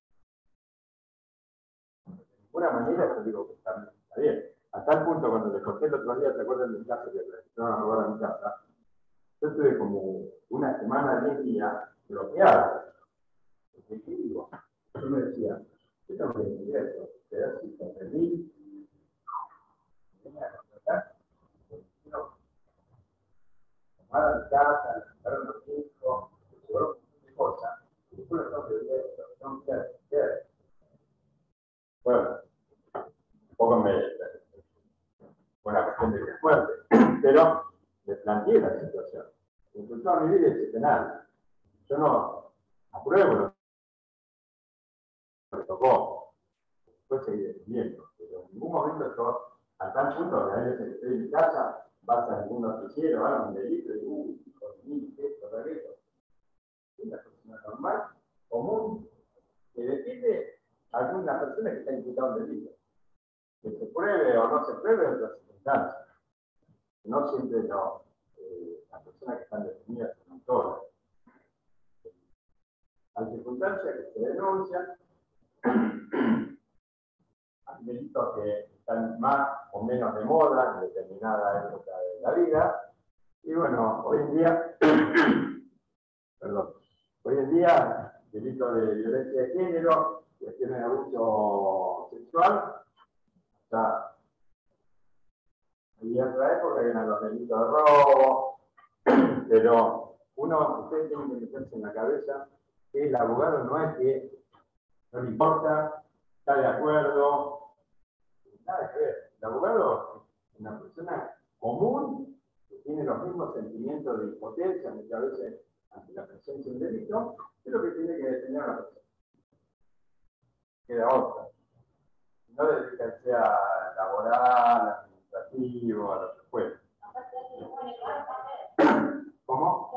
De ninguna manera yo digo que está, está bien. A tal punto, cuando les conté el otro día, ¿te acuerdas del caso que me empezaron a robar a mi casa? Yo estuve como una semana, diez días, bloqueado. ¿Qué digo? Yo me decía, yo no me decía eso, pero si comprendí, venía a contratar, no, tomar a mi casa, a los hijos, se llevaron un montón de cosas, y después lo tengo que ver, lo tengo que hacer. Bueno, un poco me, una cuestión de fuerte, pero me planteé la situación. Incluso a mi vida es penal. Yo no apruebo lo que me tocó. Después seguí defendiendo. Pero en ningún momento yo a tal punto que a veces estoy en casa, vas a algún noticiero, algún delito, y uh, hijo de mí, esto, de aquello. Es una persona normal, común, que defiende a alguna persona que está imputada a un delito. Que se pruebe o no se pruebe es otra circunstancia. No siempre no. Eh, las personas que están detenidas son todas. Hay circunstancias que se denuncian, hay delitos que están más o menos de moda en determinada época de la vida. Y bueno, hoy en día, perdón, hoy en día, delitos de violencia de género, cuestiones de abuso sexual, o sea, y en otra época eran los delitos de robo, pero uno, ustedes tienen que meterse en la cabeza que el abogado no es que no le importa, está de acuerdo, nada que ver. El abogado es una persona común que tiene los mismos sentimientos de impotencia muchas veces ante la presencia de un delito, pero que tiene que defender a la persona. Queda otra. No dedicarse a laboral, administrativo, a lo que fuera. ¿Cómo?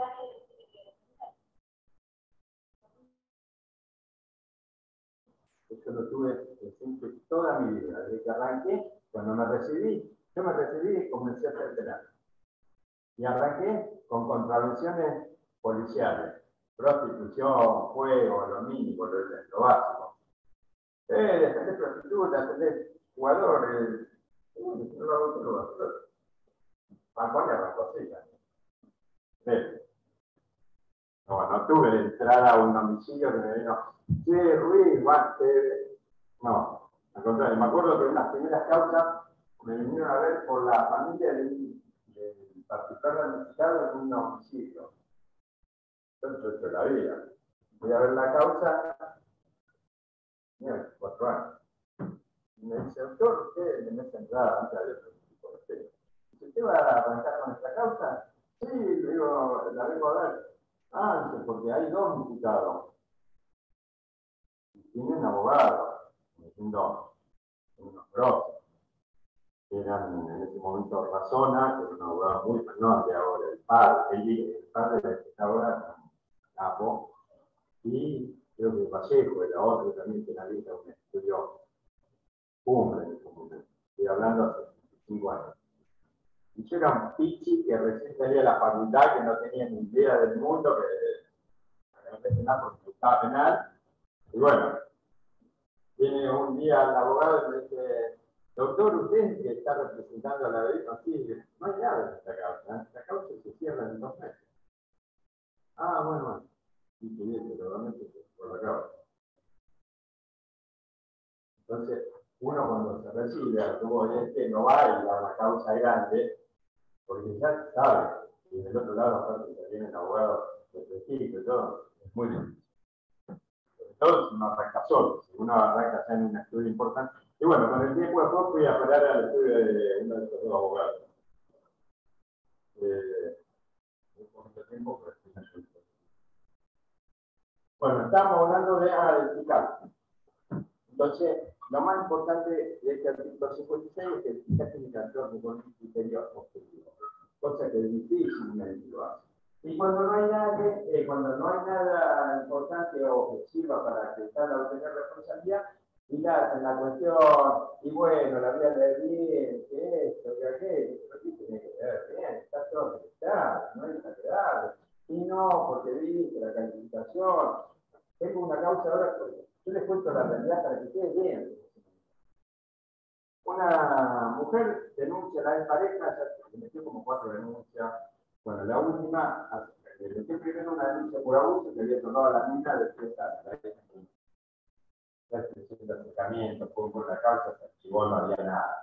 Eso lo tuve presente toda mi vida, desde que arranqué, cuando me recibí, yo me recibí y comencé a ser penal. Y arranqué con contravenciones policiales, prostitución, juego, lo mínimo, lo, lo básico. Eh, defender prostitutas, defender jugadores, bueno, yo lo hago todo lo básico. Arrancó y arrancó así también. No, no tuve de entrada a un domicilio que me vino, che, Ruiz, va, te... No, al contrario, me acuerdo que en las primeras causas me vinieron a ver por la familia del, del particular damnificado en un domicilio. Entonces, esto es la vida. Voy a ver la causa, mira, cuatro años. Y me dice, doctor, usted en esa entrada, antes había otro tipo de fe. Dice, ¿usted va a arrancar con esta causa? Sí, le digo, la vengo a ver. Ah, dice, porque hay dos imputados. Y tienen abogados, diciendo unos grosos. Eran en ese momento Razona, que era un abogado muy menor de ahora, el padre, el, el padre de que está ahora Capo, y creo que Vallejo era otro también penalista, un estudio cumbre en ese momento. Estoy hablando hace cinco años. Y yo era un pichi que recién salía de la facultad, que no tenía ni idea del mundo, que, que no tenía nada porque me gustaba penal. Y bueno, viene un día el abogado y me dice, doctor, usted que está representando a la víctima, sí, no hay nada en esta causa, ¿eh? Esta causa se cierra en dos meses. Ah, bueno, bueno. Y que bien, pero realmente por la causa. Entonces, uno cuando se recibe al tubo de este no va a ir a una causa grande, porque ya sabe, y del otro lado, aparte que viene el abogado de prestigio y todo, es muy difícil. Sobre todo si uno arranca solo, si uno arranca ya en un estudio importante. Y bueno, con el tiempo después fui a parar al estudio de uno de estos dos abogados. Eh, un poquito de tiempo, pero sí me ayudó. Bueno, estamos hablando de identificar. Entonces, lo más importante de este artículo cincuenta y seis es que el fiscal tiene que actuar con un criterio objetivo, cosa que es difícilmente lo hace. Y cuando no hay nada, que, eh, cuando no hay nada importante o ofensiva para que tal o tener responsabilidad, mirá, en la cuestión, y bueno, la vida de bien, que esto, que aquello, pero sí tiene que ver bien, está todo registrado, no hay nada que dar. Y no, porque viste la calificación. Tengo una causa ahora, porque yo les cuento la realidad para que quede bien. Una mujer denuncia a la pareja, ya se metió como cuatro denuncias. Bueno, la última, le metió primero una denuncia por abuso que había tocado a la mina de tres años. La expresión de acercamiento, fue por la causa, se archivó, no había nada.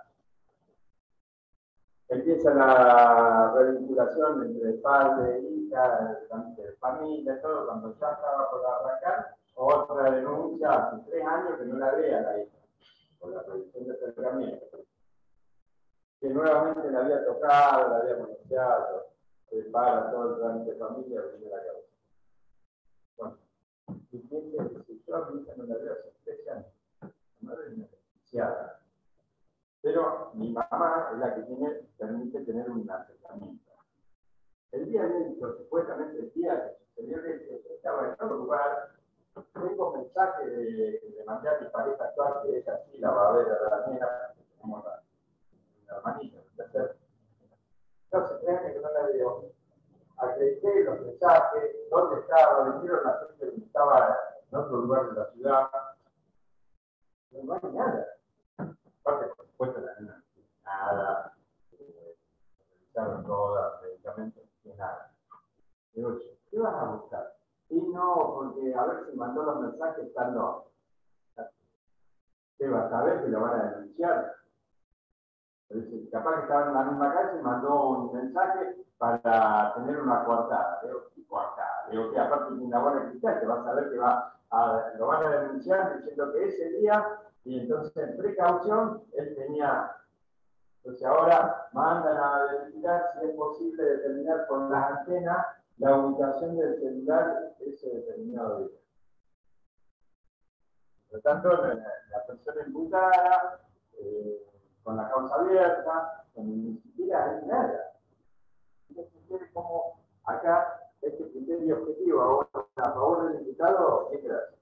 Empieza la revinculación entre padre, hija, de familia, todo, cuando ya estaba por arrancar, otra denuncia hace tres años que no la ve a la hija, por la prohibición de acercamiento. Que nuevamente la había tocado, la había pronunciado, se para todo el trámite de familia, viene la causa. Bueno, y piensa que si yo a mi hija no la veo hace tres años, la madre es beneficiada. Pero mi mamá es la que tiene, permite tener un acercamiento. El día de hecho, supuestamente el día que sucedió esto, yo estaba en otro lugar, tengo mensaje de, de mandé a mi pareja actual, que ella sí la va a ver a la nena, como la, la hermanita, ¿verdad? Entonces, créanme que no la veo. Acredité los mensajes, dónde estaba, le dieron la gente que estaba en otro lugar de la ciudad. No, no hay nada. Aparte, por supuesto, la nena no tiene nada. Eh, revisaron todas, medicamentos, no tiene nada. Digo, ¿qué vas a buscar? Y no, porque a ver si mandó los mensajes estando. ¿Qué vas a ver que lo van a denunciar? Entonces, capaz que estaba en la misma calle y mandó un mensaje para tener una coartada. Digo, ¿qué coartada? Digo, que aparte de una buena cristal, que vas a ver que va a, lo van a denunciar diciendo que ese día, y entonces en precaución, él tenía. Entonces ahora mandan a verificar si es posible determinar con las antenas la ubicación del celular ese determinado día. Por lo tanto, la, la persona imputada, eh, con la causa abierta, ni siquiera hay nada. Entonces, como acá este criterio objetivo ahora a favor del imputado es gracias.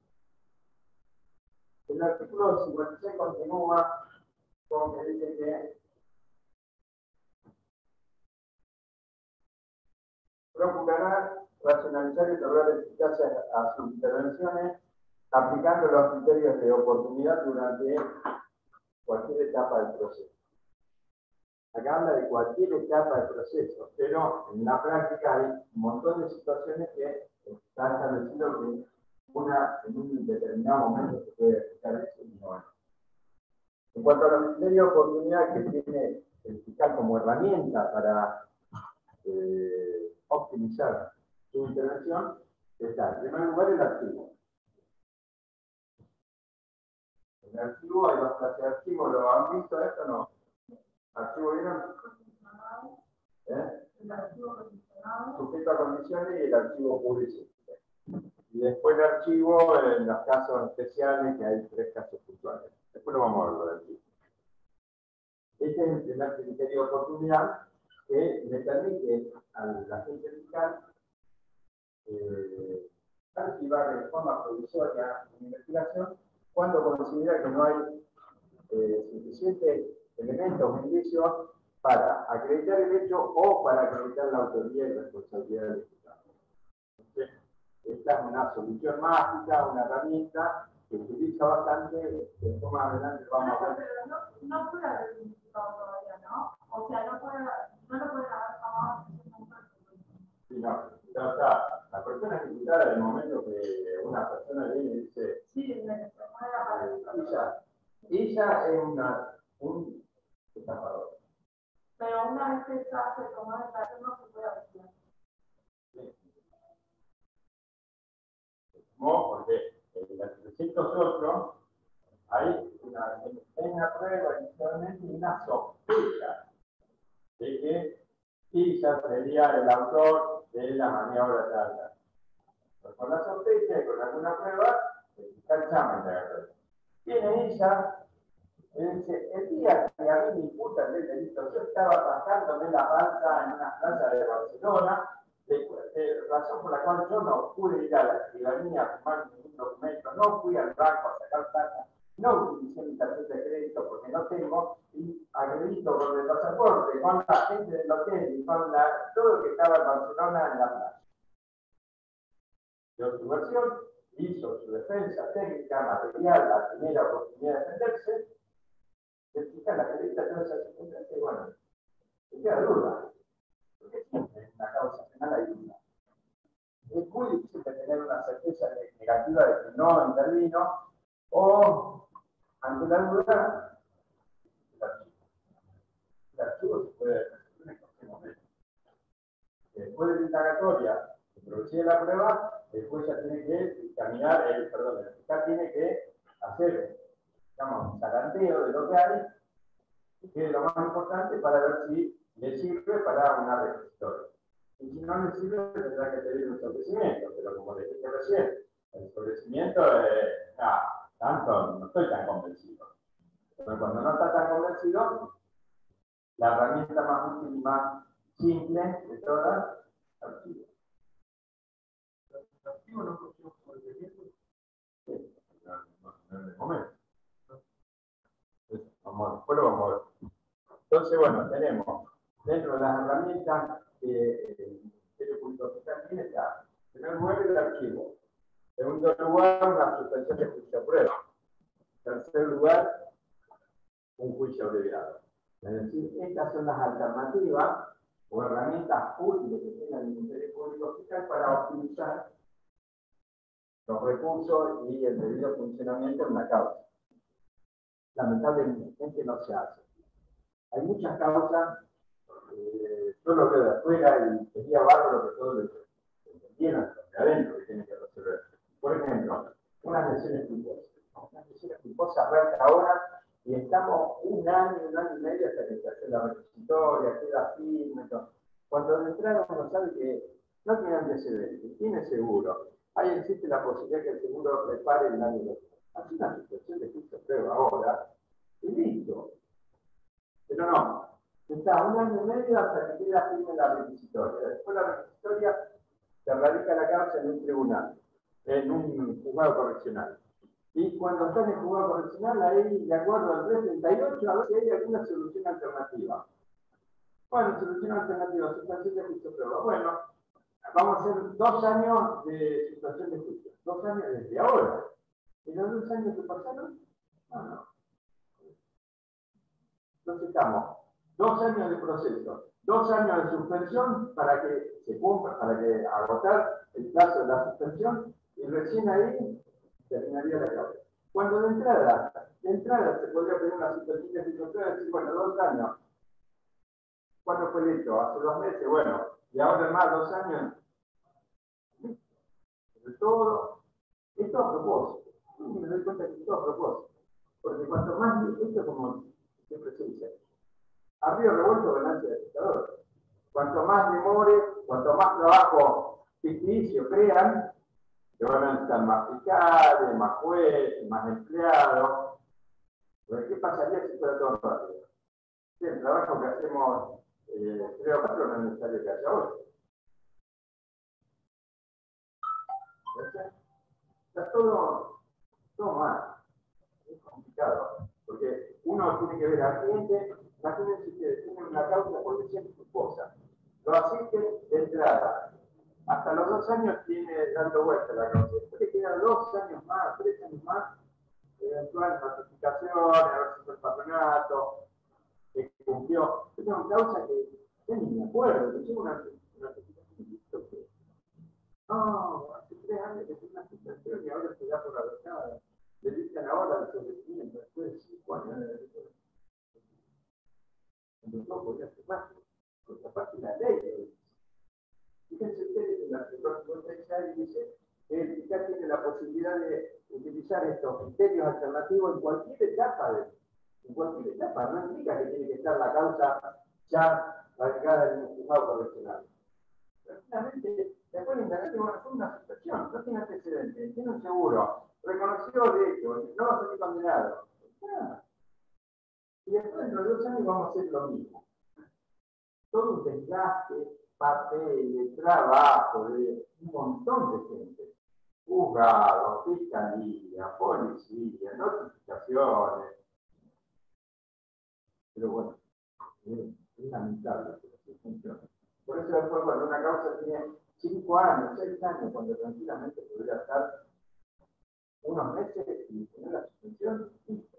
El artículo cincuenta y seis continúa con que dice que procurará racionalizar y lograr eficacia a sus intervenciones aplicando los criterios de oportunidad durante cualquier etapa del proceso. Acá habla de cualquier etapa del proceso, pero en la práctica hay un montón de situaciones que está establecido que una, en un determinado momento se puede aplicar eso y no. En cuanto a los criterios de oportunidad que tiene el fiscal como herramienta para eh, optimizar su intervención, está en primer lugar el archivo. El archivo, hay dos clases de archivo, ¿lo han visto esto o no? ¿Archivo vieron? ¿Eh? El archivo condicionado. Sujeto a condiciones y el archivo público. Y después el archivo en los casos especiales, que hay tres casos puntuales. Después lo vamos a ver lo del archivo. Este es el primer criterio de oportunidad que le permite al agente fiscal eh, archivar de forma provisoria una investigación cuando considera que no hay eh, suficientes elementos o indicios para acreditar el hecho o para acreditar la autoría y responsabilidad del imputado. Entonces, esta es una solución mágica, una herramienta que utiliza bastante, que más adelante vamos a ver. Pero no, no puede haber imputado todavía, ¿no? O sea, no, puede, no lo pueden haber jamás. Sí, no, ya está. La persona es imputada en el momento que una persona viene y dice, sí, me ella, ella es una, un estafador. Pero una vez que se hace tomar el caso, no se puede hacer. Sí. No, porque en el trescientos ocho hay una, una prueba inicialmente y una sospecha de que quizás sería el autor de la maniobra tal. Pero con la sospecha y con alguna prueba, el fiscal llama y le viene ella. Y dice, el día que a mí me imputan del delito, yo estaba bajándome la panza en una plaza de Barcelona, de, de razón por la cual yo no pude ir a la escribanía a firmar ningún documento, no fui al banco a sacar plata, no utilicé mi tarjeta de crédito porque no tengo, y acredito con el pasaporte, con la gente del hotel y con la, todo lo que estaba en Barcelona en la plaza. Dio su versión, hizo su defensa técnica, material, la primera oportunidad de defenderse. El fiscal acredita todas esas circunstancias, bueno, se queda duda, porque siempre en una causa penal hay duda. Es muy difícil de tener una certeza negativa de que no intervino, o ante la duda, el archivo. El archivo se puede resolver en cualquier momento. Después de la indagatoria, se produce la prueba, después ya tiene que dictaminar, el, perdón, el fiscal tiene que hacer, digamos, un salanteo de lo que hay, que es lo más importante para ver si le sirve para una requisitoria. Y si no le sirve, tendrá que pedir un sobrecimiento, pero como le dije recién, el sobrecimiento, eh, ah, tanto, no estoy tan convencido. Pero cuando no está tan convencido, la herramienta más útil y más simple de todas, archivo. Archivo no funciona como el proyecto. Sí, no, no, no en el momento. Entonces, vamos, después lo vamos a ver. Entonces, bueno, tenemos dentro de las herramientas que el Ministerio Público Fiscal tiene, está, en primer lugar, el archivo. En segundo lugar, una suspensión de juicio a prueba. En tercer lugar, un juicio abreviado. Es decir, estas son las alternativas o herramientas útiles que tiene el Ministerio Público Fiscal para optimizar los recursos y el debido funcionamiento de una causa. Lamentablemente no se hace. Hay muchas causas, eh, yo lo veo de afuera y sería bárbaro que todos lo entendieran de adentro que tienen que resolver. Por ejemplo, unas lesiones culposas. Unas lesiones culposas arranca ahora y estamos un año, un año y medio hasta que se hace la requisitoria, queda firme, todo. Cuando de entrada uno sabe que no tiene antecedentes, tiene seguro, ahí existe la posibilidad que el seguro repare el daño. Hace una situación de juicio prueba ahora y listo. Pero no, está un año y medio hasta que queda firme la requisitoria. Después la requisitoria se radica la causa en un tribunal, en un juzgado correccional. Y cuando está en el juzgado correccional, ahí, de acuerdo al trescientos treinta y ocho, a ver si hay alguna solución alternativa. Bueno, solución alternativa, situación de juicio prueba. Bueno, vamos a hacer dos años de situación de juicio. Dos años desde ahora. ¿Y los dos años que pasaron? No, no. Entonces estamos dos años de proceso, dos años de suspensión para que se cumpla, para que agotar el plazo de la suspensión y recién ahí terminaría la causa. Cuando de entrada, de entrada se podría pedir una situación de situación y decir, bueno, dos años. ¿Cuándo fue esto? Hace dos meses, bueno, y ahora más dos años. Pero todo, es todo a propósito. Me doy cuenta que es todo a propósito. Porque cuanto más, esto es como siempre se dice, a río revuelto ganancia de pescadores. Cuanto más demore, cuanto más trabajo ficticio crean, que van a necesitar más fiscales, más jueces, más empleados. Pero ¿qué pasaría si fuera todo rápido? Sí, el trabajo que hacemos, eh, creo que no es necesario que haya hoy. Está todo, todo mal. Es complicado. Porque uno tiene que ver al cliente. Imagínense que tienen una causa por lesión culposa. Lo asisten de entrada. Hasta los dos años tiene dando vuelta la causa. Después le quedan dos años más, tres años más, eventual notificación, a ver si fue el patronato, que cumplió. Es una causa que ya ni me acuerdo, que lleva una notificación. No, hace tres años que tiene una situación y ahora se da por adoptada. Le dicen ahora el sobrecimiento, después de cinco años de derecho. Entonces no podría ser más. Porque aparte la ley. Fíjense ustedes que el artículo cincuenta y seis dice que el fiscal tiene la posibilidad de utilizar estos criterios alternativos en cualquier etapa de, en cualquier etapa. No implica que tiene que estar la causa ya radicada en un juzgado correccional. Pero finalmente, después de indagar que fue una suspensión, no tiene antecedentes, tiene un seguro, reconoció de hecho, no va a ser condenado. Ah. Y después dentro de dos años vamos a hacer lo mismo. Todo un desgaste, papel, trabajo de un montón de gente. Juzgados, fiscalía, policía, notificaciones. Pero bueno, es lamentable que así funciona. Por eso después cuando una causa tiene cinco años, seis años, cuando tranquilamente podría estar unos meses y tener la suspensión, listo.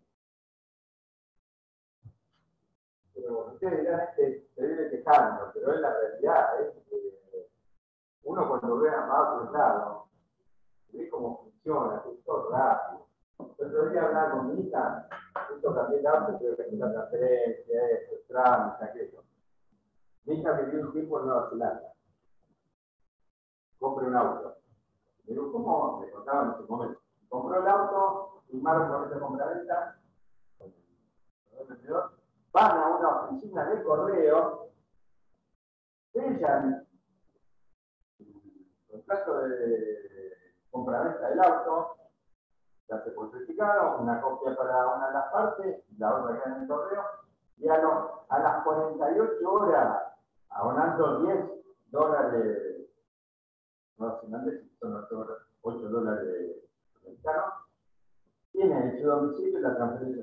Pero bueno, ustedes dirán que se vive quejando, pero es la realidad, es que uno cuando ve a otro lado, ve cómo funciona, es todo rápido. El otro día hablaba con mi hija, justo cambié el auto, tuve que hacer la transferencia, esto, el trámite, aquello. Mi hija vivió un tiempo en Nueva Zelanda. Compre un auto. Me digo, ¿cómo? Me contaba en ese momento. Compró el auto, firmaron con esta compraventa, con el vendedor, van a una oficina de correo, sellan el contrato de compraventa del auto, se hace por certificado, una copia para una de las partes, la otra queda en el correo, y a, lo, a las cuarenta y ocho horas, abonando diez dólares, no sé, no sé si son ocho dólares americanos, tiene en su domicilio la transferencia.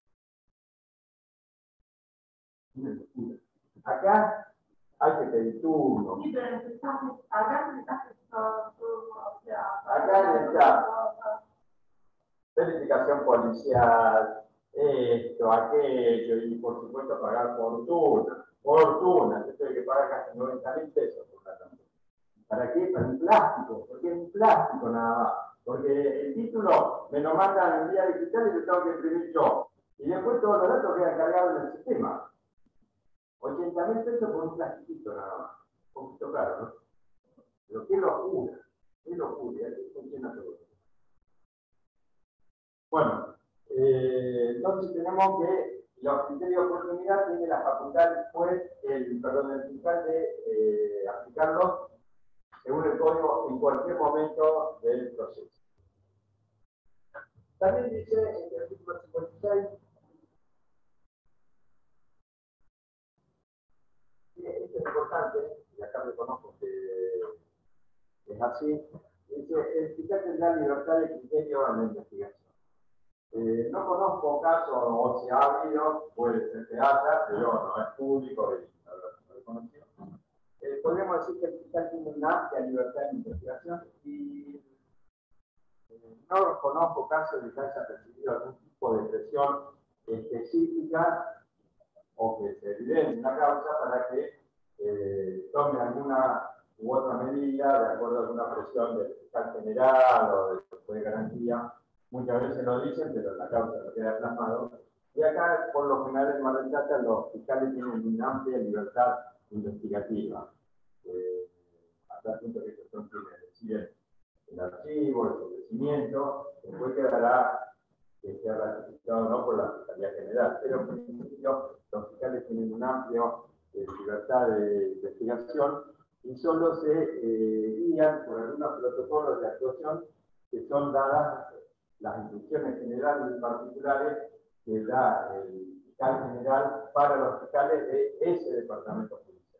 Acá hay que pedir turno. Sí, pero necesitas, acá necesitas todo, todo, o sea, Acá necesitas verificación policial, esto, aquello, y por supuesto pagar fortuna. Fortuna, se tiene que pagar casi noventa mil pesos por la transferencia. ¿Para qué? Para un plástico, porque es un plástico nada más. Porque el título me lo mandan en vía digital y lo tengo que imprimir yo. Y después todos los datos quedan cargados en el sistema. ochenta mil pesos por un plastiquito nada más. Un poquito caro, ¿no? Pero qué locura, qué locura, así funciona todo. Bueno, eh, entonces tenemos que los criterios de oportunidad tiene la facultad después, el, perdón, el fiscal de eh, aplicarlos según el código en cualquier momento del proceso. También dice en el artículo cincuenta y seis, y esto es importante, y acá reconozco que es así, dice, el fiscal tendrá libertad de criterio en la investigación. Eh, no conozco casos, o si ha habido, puede ser que haya, pero no es público y no lo he conocido. Eh, podríamos decir que el fiscal tiene una amplia libertad de investigación y eh, no conozco casos de que haya recibido algún tipo de presión específica o que se evidencie una causa para que eh, tome alguna u otra medida de acuerdo a alguna presión del fiscal general o del juez de garantía. Muchas veces lo dicen, pero la causa no queda plasmado. Y acá, por lo general, en Mar del Plata, los fiscales tienen una amplia libertad investigativa. Eh, hasta el punto que ellos son quienes deciden el archivo, el establecimiento, después quedará que sea ratificado o no por la Fiscalía General. Pero en principio, los fiscales tienen una amplia eh, libertad de investigación y solo se eh, guían por algunos protocolos de actuación que son dadas las instrucciones generales y particulares que da el fiscal general para los fiscales de ese departamento judicial.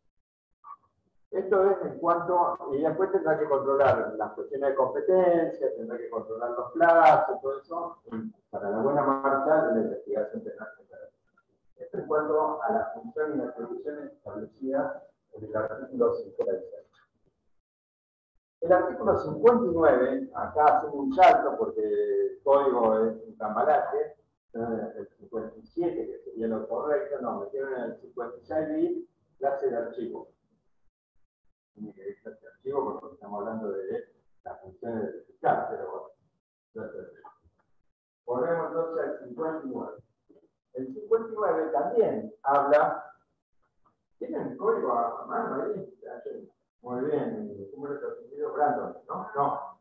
Esto es en cuanto, y después tendrá que controlar las cuestiones de competencia, tendrá que controlar los plazos, todo eso, para la buena marcha de la investigación penal. Esto en cuanto a la función y las atribuciones establecidas en el artículo cincuenta y seis. El artículo cincuenta y nueve, acá hacemos un salto porque el código es un cambalache, el cincuenta y siete, que sería lo correcto, no, metieron en el cincuenta y seis y clase de archivo. Tiene que ir clase de archivo porque estamos hablando de las funciones del fiscal, pero bueno. Volvemos entonces al cincuenta y nueve. El cincuenta y nueve también habla, ¿tienen el código a mano ahí? Muy bien, ¿cómo le has entendido? Brandon, ¿no? No.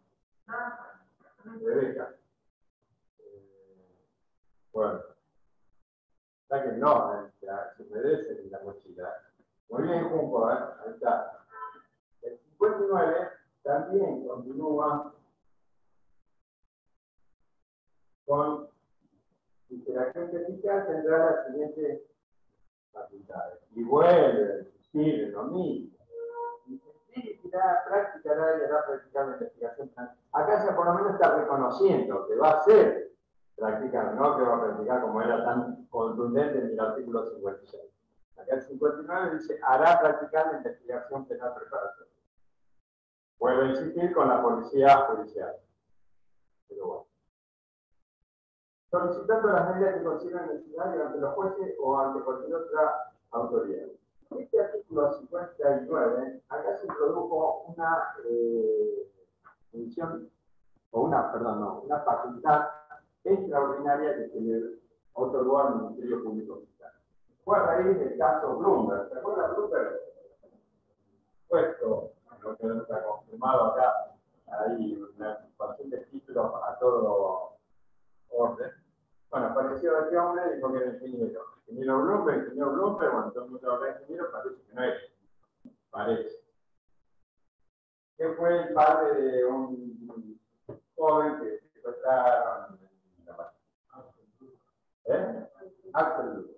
Rebeca. Eh, bueno. Saquen, no, eh, se obedece en la mochila. Muy bien, Junco, ¿eh? Ahí está. El cincuenta y nueve también continúa con, dice, la gente fiscal tendrá las siguientes facultades. Y vuelve a insistir en lo mismo. Dirigirá, practicará y hará practicar la investigación. Acá ya por lo menos está reconociendo que va a ser practicar, no que va a practicar como era tan contundente en el artículo cincuenta y seis. Acá el cincuenta y nueve dice, hará practicar la investigación penal preparatoria. Vuelve a insistir con la policía judicial. Pero bueno. Solicitando las medidas que consideren necesarias ante los jueces o ante cualquier otra autoridad. Este artículo cincuenta y nueve, acá se introdujo una eh, función, o una, perdón, no, una facultad extraordinaria que se le otorgó al Ministerio Público Fiscal. Fue a raíz del caso Bloomberg. ¿Se acuerdan Bloomberg? Puesto, lo que no está confirmado acá, hay una expansión de títulos a todo orden. Bueno, apareció este hombre y dijo que era ingeniero. Ingeniero Bloomberg, ingeniero Bloomberg, bueno, todo el mundo habla de ingeniero, parece que no es. Parece. Que fue el padre de un joven que secuestraron. ¿Eh? Axel.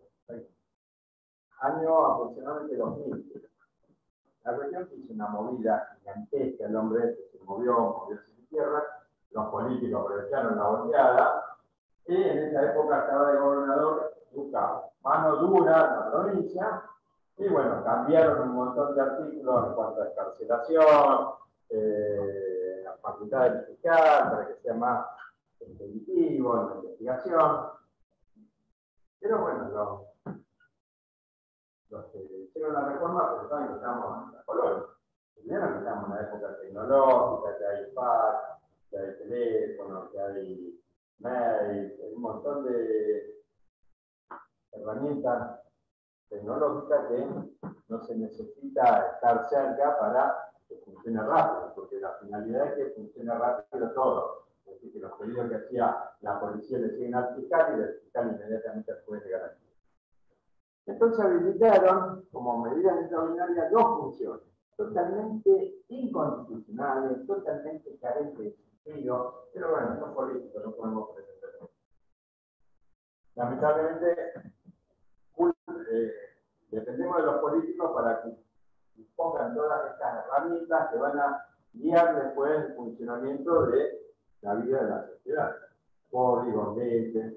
Año aproximadamente dos mil. La cuestión que hizo una movida gigantesca, el hombre se movió, movió sin tierra, los políticos aprovecharon la volteada, y en esa época estaba de gobernador Ducado. Mano dura en la provincia, y bueno, cambiaron un montón de artículos en cuanto a escarcelación, eh, las facultades del fiscal, para que sea más expeditivo en la investigación. Pero bueno, los, los que hicieron la reforma pensaban que estábamos en la colonia. Primero que estamos en una época tecnológica, que hay fax, que hay teléfono, que hay mail, hay un montón de herramientas tecnológicas que no se necesita estar cerca para que funcione rápido, porque la finalidad es que funcione rápido todo. Es decir, que los pedidos que hacía la policía le siguen al fiscal y el fiscal inmediatamente al juez de garantía. Entonces habilitaron como medidas extraordinarias dos funciones, totalmente inconstitucionales, totalmente carentes de sentido, pero bueno, son políticos, no podemos pretender. Lamentablemente, eh, dependemos de los políticos para que dispongan todas estas herramientas que van a guiar después el funcionamiento de la vida de la sociedad. Códigos, leyes.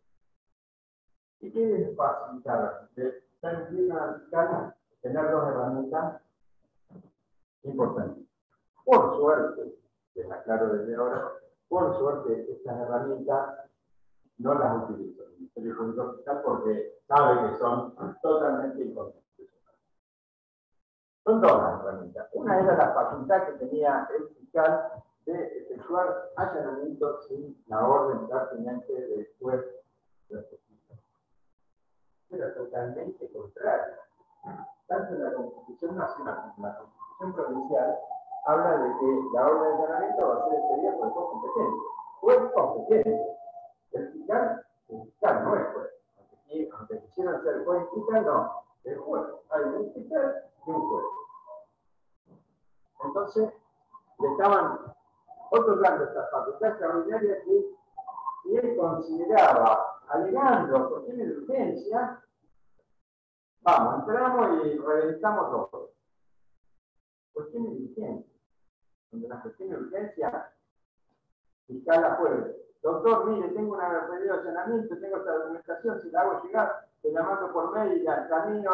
¿Y qué les facilitaron? Permitir al fiscal tener dos herramientas importantes. Por suerte, les aclaro desde ahora, por suerte estas herramientas no las utilizo el Ministerio Público Fiscal porque sabe que son totalmente inconstitucionales. Son dos las herramientas. Una era la facultad que tenía el fiscal de efectuar allanamientos sin la orden pertinente del juez respectivo. Era totalmente contrario. Tanto en la Constitución Nacional como en la Constitución Provincial habla de que la orden de allanamiento va a ser expedida por el juez competente. Juez competente. El fiscal, el fiscal no es juez. Aunque, aunque quisieran ser juez y fiscal, no. El juez. Hay un fiscal y un juez. Entonces, le estaban otorgando estas facultades extraordinarias que si él consideraba, alegando cuestiones de urgencia, vamos, entramos y reventamos todo. Cuestiones de urgencia. Donde las cuestiones de urgencia, fiscal a juez. Doctor, mire, tengo una pedido de allanamiento, tengo esta documentación, si la hago llegar, se la mando por mail y al camino.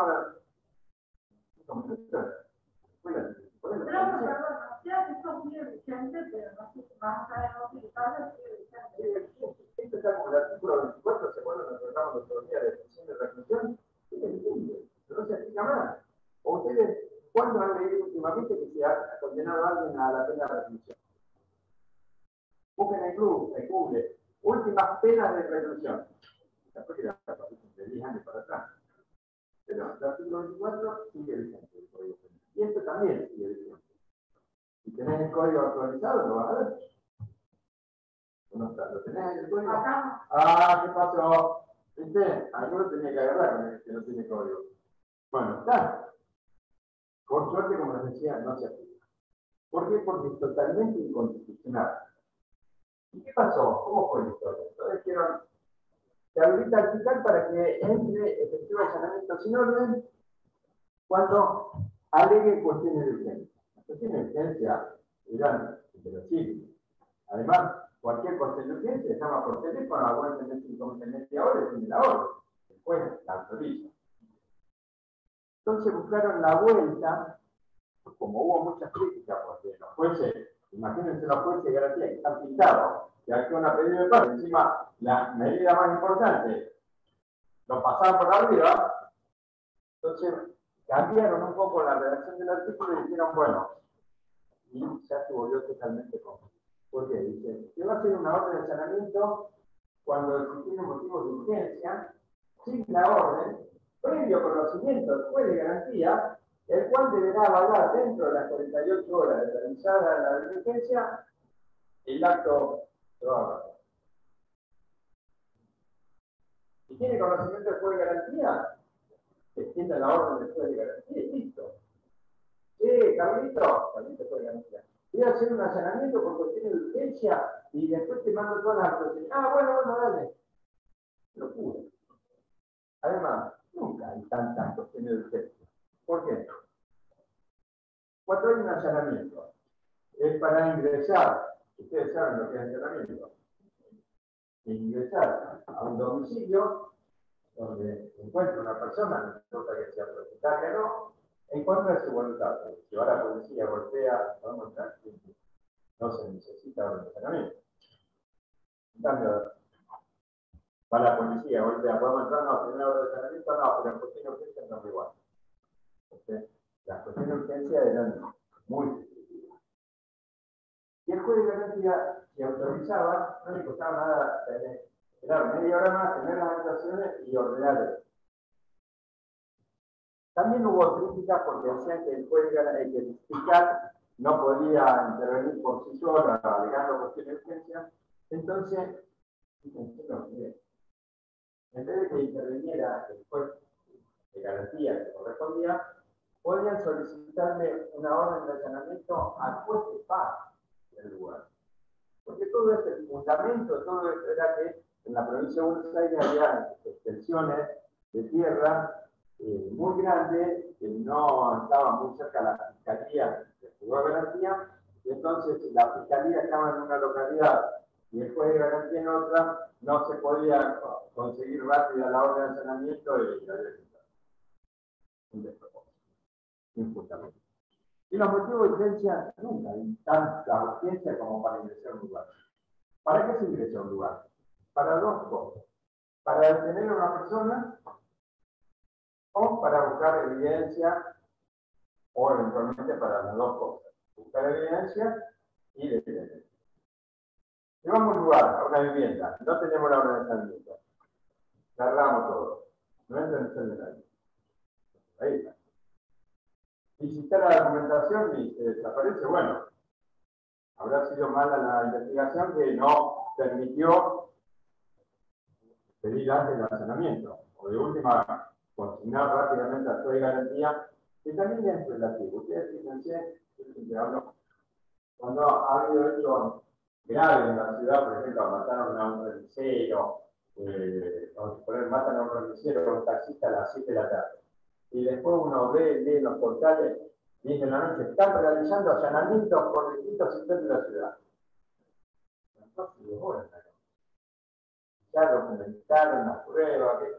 Pero, perdón, ya que son muy vigentes, pero no sé si vamos a ver no utilizarlos, sí, vigentes. Esto está como el artículo veinticuatro, ¿se acuerdan? Nos tratamos los otros días de extensión de reclusión. Es vigente, pero no se aplica más. ¿O ustedes cuándo han leído últimamente que se ha condenado a alguien a la pena de reclusión? Busquen en club, en Google, últimas penas de reclusión. Después que la de diez años para atrás. Pero el artículo veinticuatro sigue vigente el Código Penal. Y esto también sigue vigente. Si tenés el código actualizado, lo vas a ver. ¿No está? ¿Lo tenés en el código? Ah, ¿qué pasó? ¿Viste? Alguno tenía que agarrar con el que no tiene código. Bueno, está. Por suerte, como les decía, no se aplica. ¿Por qué? Porque es totalmente inconstitucional. ¿Y qué pasó? ¿Cómo fue la historia? Entonces dijeron, se habilita al fiscal para que entre efectivo allanamiento sin orden cuando alegue cuestiones de urgencia. Las cuestiones de urgencia eran inverosímiles. Además, cualquier cuestión de urgencia se llama por teléfono, aguanten cinco media hora y tiene la orden. Después la autoriza. Entonces buscaron la vuelta, como hubo muchas críticas, porque los jueces, imagínense los jueces de garantía que están pintados, que actúan a pedido de parte, encima la medida más importante, lo pasaban por arriba, entonces cambiaron un poco la redacción del artículo y dijeron, bueno, y ya se volvió totalmente confuso. ¿Por qué? Dice, que va a ser una orden de allanamiento cuando se tiene motivos de urgencia, sin la orden, previo conocimiento del juez de garantía, el cual deberá avalar dentro de las cuarenta y ocho horas de realizada la diligencia el acto probado. Si tiene conocimiento del juez de garantía, extienda la orden del juez de garantía y listo. Sí, Carlito, Carlito juez de garantía. voy a hacer un allanamiento por cuestión de urgencia y después te mando todas las actuaciones. Ah, bueno, bueno, dale. Locura. Además, nunca hay tantas cuestiones de urgencia. ¿Por qué? Cuando hay un allanamiento, es para ingresar. Ustedes saben lo que es allanamiento. Ingresar a un domicilio donde se encuentra una persona, no importa que sea propietaria o no, en contra de su voluntad. Si va la policía, golpea, podemos entrar, no se necesita un allanamiento. En cambio, va la policía, golpea, podemos entrar, no, tener orden de allanamiento, no, pero en cuestión de urgencia no es igual. Entonces, las cuestiones de urgencia eran muy restrictivas. Y el juez de garantía, si autorizaba, no le costaba nada tener, esperar media hora más, tener las actuaciones y ordenar eso. También hubo críticas porque decían que el juez de garantía, que el fiscal no podía intervenir por sí solo, alegando cuestiones de urgencia. Entonces, no, mire, en vez de que interviniera el juez de garantía que correspondía, podían solicitarle una orden de allanamiento al juez de paz del lugar. Porque todo este fundamento, todo esto era que en la provincia de Buenos Aires había extensiones de tierra eh, muy grandes que no estaban muy cerca de la fiscalía de juzgado de garantía, y entonces la fiscalía estaba en una localidad y el juez de garantía en otra, no se podía conseguir rápida la orden de allanamiento y la había quitado. Un despropósito. Injustamente. Y los motivos de urgencia, nunca hay tanta urgencia como para ingresar a un lugar. ¿Para qué se ingresa a un lugar? Para dos cosas. Para detener a una persona o para buscar evidencia, o eventualmente para las dos cosas. Buscar evidencia y detener. Si vamos a un lugar, a una vivienda, no tenemos la orden de allanamiento, cerramos todo. No entra en el cel de nadie. Ahí está. Y si está la documentación y se desaparece, bueno, habrá sido mala la investigación que no permitió pedir antes el allanamiento. O de última, consignar rápidamente al juez de garantía, que también es relativo. Ustedes fíjense, yo siempre hablo, cuando ha habido hechos graves en la ciudad, por ejemplo, mataron a un remisero, eh, o por ejemplo, matan a un remisero o un taxista a las siete de la tarde. Y después uno ve, lee en los portales, diez de la noche, están realizando allanamientos por distintos sectores de la ciudad. Entonces, bueno, ya documentaron las pruebas, que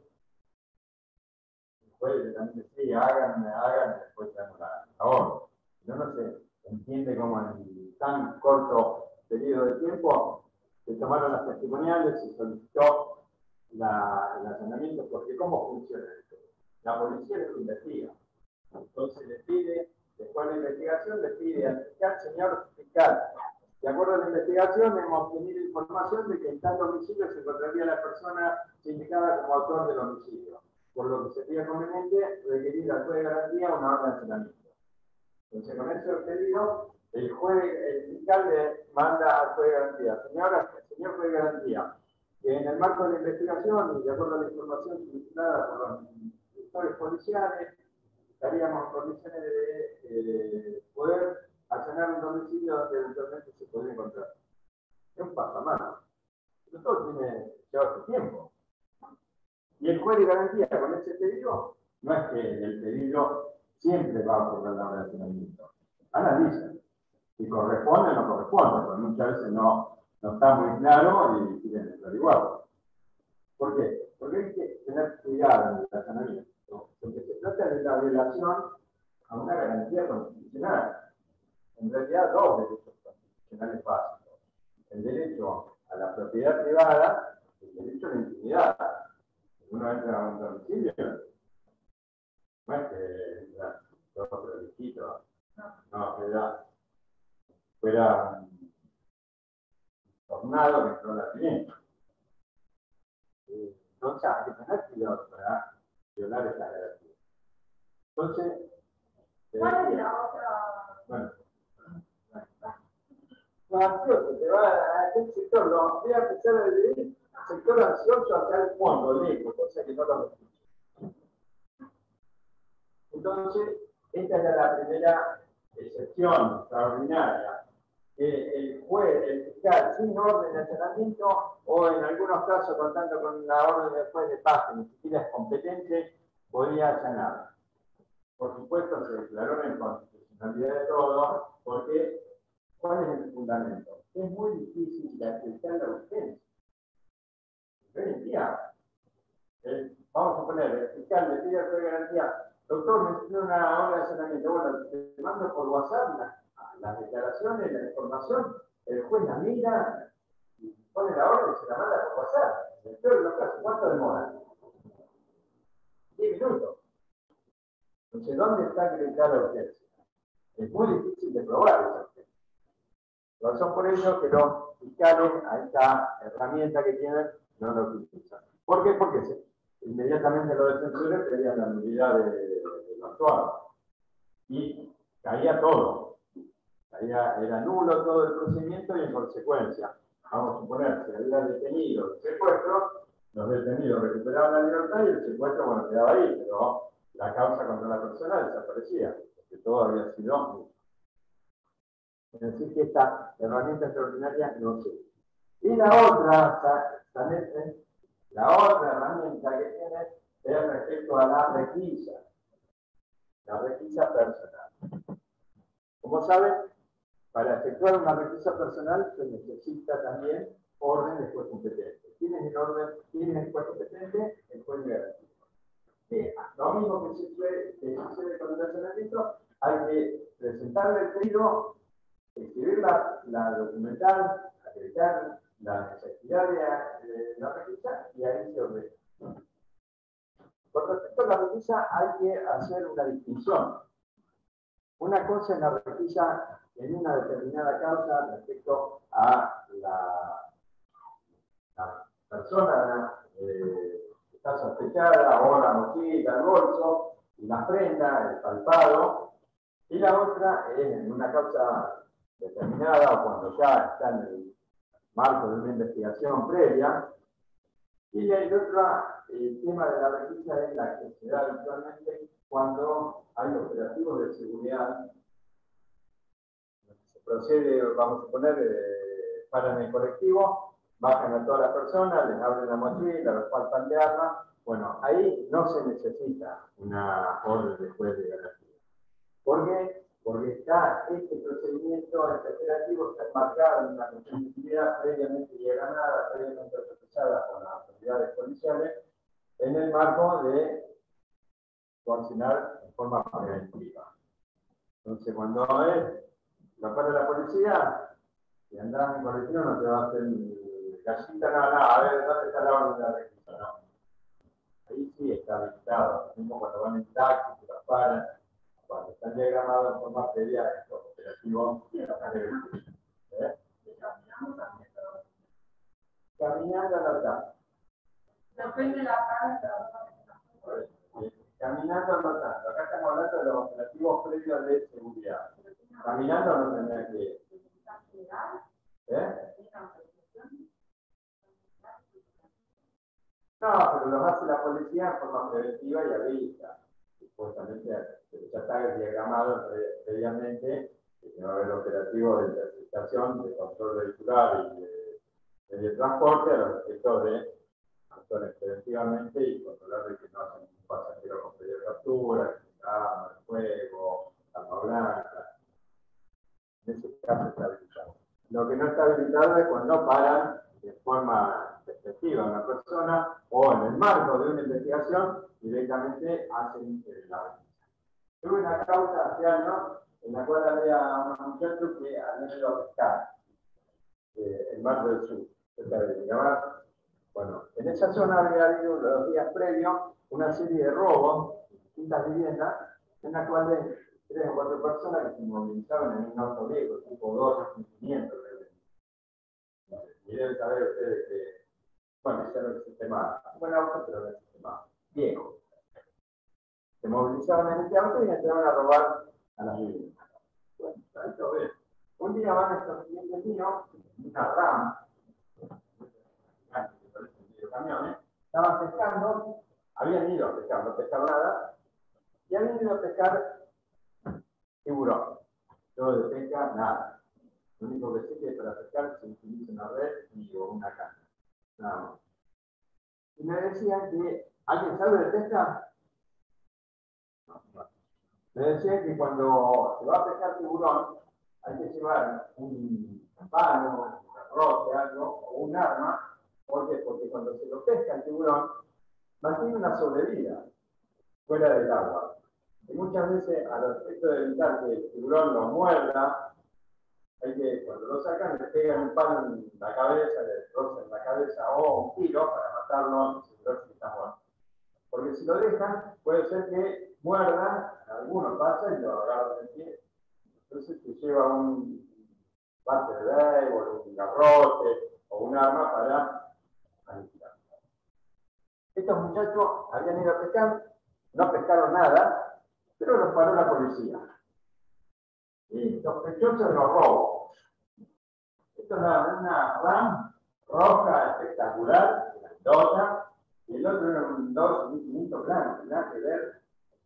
después también decía, hagan, hagan, después tenemos la, la orden. No, no se entiende cómo en tan corto periodo de tiempo se tomaron las testimoniales, se solicitó la, el allanamiento, porque ¿cómo funciona esto? La policía les investiga. Entonces le pide, después de la investigación, le pide al fiscal, señor fiscal, de acuerdo a la investigación, hemos tenido información de que en tal domicilio se encontraría la persona indicada como autor del homicidio, por lo que sería conveniente requerir al juez de garantía una orden de allanamiento. Entonces, con ese pedido, el juez, el fiscal le manda al juez de garantía, señora, señor juez de garantía, que en el marco de la investigación y de acuerdo a la información suministrada por los inspectores policiales, estaríamos en condiciones de eh, poder allanar un domicilio donde eventualmente se podría encontrar. Es un pasamano. Pero todo tiene, lleva su tiempo. Y el juez de garantía con ese pedido, no es que el pedido siempre va a ocurrir la relacionamiento. Analiza. Si corresponde o no corresponde, porque muchas veces no, no está muy claro y quieren averiguarlo. ¿Por qué? Porque hay que tener cuidado en el relacionamiento. Porque se trata de la violación a una garantía constitucional. En realidad, dos derechos constitucionales básicos. El derecho a la propiedad privada y el derecho a la intimidad. Uno entra a un domicilio, no es que entra otro disquito, no, que era, fuera un tornado que entró a la pimienta. Entonces hay que tener cuidado para violar esa garantía. Entonces, ¿cuál es la otra? Bueno, los ansiosos, te va a aquel sector, lo voy a empezar a dividir sector ansioso hacia el fondo, lejos, cosa que no lo escucho. Entonces, esta era la primera excepción extraordinaria eh, el juez, el fiscal, sin orden de allanamiento, o en algunos casos contando con la orden del juez de paz, que ni siquiera es competente, podía allanar. Por supuesto, se declaró la inconstitucionalidad de todo, porque ¿cuál es el fundamento? Es muy difícil de aceptar la urgencia. Hoy en día, el, vamos a poner, el fiscal le pide al juez de garantía, doctor, necesito una orden de allanamiento. Bueno, te mando por WhatsApp las, las declaraciones, la información, el juez la mira, y pone la orden y se la manda por WhatsApp. En el peor de los casos, ¿cuánto demora? diez minutos. Entonces, ¿dónde está acreditada la urgencia? Es muy difícil de probar esa urgencia. Razón por ello que los fiscales, a esta herramienta que tienen, no lo utilizan. ¿Por qué? Porque se, inmediatamente los defensores pedían la nulidad de, de, de lo actuado. Y caía todo. Caía, era nulo todo el procedimiento y en consecuencia, vamos a suponer, si había detenido el secuestro, los detenidos recuperaban la libertad y el secuestro, bueno, quedaba ahí, pero la causa contra la persona desaparecía, porque todo había sido nulo. Es decir, que esta herramienta extraordinaria no sirve. Y la otra, también, la otra herramienta que tiene es respecto a la requisa, la requisa personal. Como saben, para efectuar una requisa personal se necesita también orden del juez competente. ¿Quién es el orden? ¿Quién es el juez competente? El juez de garantía. Bien, lo mismo que sucede, que sucede con el allanamiento, hay que presentarle el pedido, escribir la, la documental, acreditar la necesidad de, de la requisa y ahí se ordena. Con respecto a la requisa hay que hacer una distinción. Una cosa es la requisa en una determinada causa respecto a la, la persona eh, que está sospechada, o la mochila, el bolso, y la prenda, el palpado, y la otra es en una causa determinada o cuando ya está en el marco de una investigación previa. Y el otro el tema de la requisa es la que se da habitualmente cuando hay operativos de seguridad. Se procede, vamos a poner, eh, paran el colectivo, bajan a todas las personas, les abren la mochila, los palpan de armas. Bueno, ahí no se necesita una orden de juez de garantía. ¿Por qué? Porque está este procedimiento, este operativo está enmarcado en una constitucionalidad previamente diagramada, previamente autorizada por las autoridades policiales, en el marco de coaccionar en forma preventiva. Entonces, cuando es, lo para la policía, si andás en colectivo no te va a hacer gallita, nada, nada, a ver, ¿dónde está la orden de la requisa? No. Ahí sí está habilitado, mismo cuando van en taxi, se los paran. Cuando están diagramados en forma previa, estos operativos ¿eh? Caminando no está. Depende de la cara. Caminando no tanto. Acá estamos hablando de los operativos previos de seguridad. Caminando no tendrá que. ¿Eh? No, pero los hace la policía en forma preventiva y avisa. Supuestamente ya está diagramado previamente que va a haber operativos de interceptación, de control vehicular y de, de transporte a los efectos de actuar preventivamente y controlar de que no haya ningún pasajero con pedido de captura, arma de fuego, arma blanca. En ese caso está habilitado. Lo que no está habilitado es cuando paran de forma efectiva a una persona o en el marco de una investigación directamente hacen la requisa. Tuve una causa hace años en la cual había unos muchachos que habían ido a pescar eh, en Mar del Sur, cerca de Miramar. Bueno, en esa zona había habido los días previos una serie de robos en distintas viviendas, en las cuales tres o cuatro personas que se movilizaban en un auto viejo, tipo dos quinientos. Y deben saber ustedes que, bueno, ya no existe más. Un buen auto, pero no existe más. Viejo. Se movilizaban en este auto y entraban a robar a las viviendas. Bueno, esto ves. Un día van estos clientes míos, una RAM, camiones, estaban pescando, habían ido a pescar, no pescar nada, y habían ido a pescar tiburón. Todo de pesca, nada. Lo único que sé es que para pescar se utiliza una red y o una caña. Nada más. Y me decían que, ¿alguien sabe de pesca? No, no. Me decían que cuando se va a pescar tiburón, hay que llevar un palo, un garrote, algo, o un arma. ¿Por qué? Porque cuando se lo pesca el tiburón, mantiene una sobrevida fuera del agua. Y muchas veces, al efecto de evitar que el tiburón lo muerda, hay que, cuando lo sacan, le pegan un palo en la cabeza, le destrozan la cabeza o un tiro para matarlo y asegurar que está muerto. Porque si lo dejan, puede ser que muerdan, algunos pasan y lo agarran del pie. Entonces se lleva un bate de béisbol, un garrote o un arma para aniquilar. Estos muchachos habían ido a pescar, no pescaron nada, pero los paró la policía. Y sospechosos de los robos. Esto es una, una RAM roja espectacular, grandota, y el otro era un dos mil quinientos blanco, nada que ver.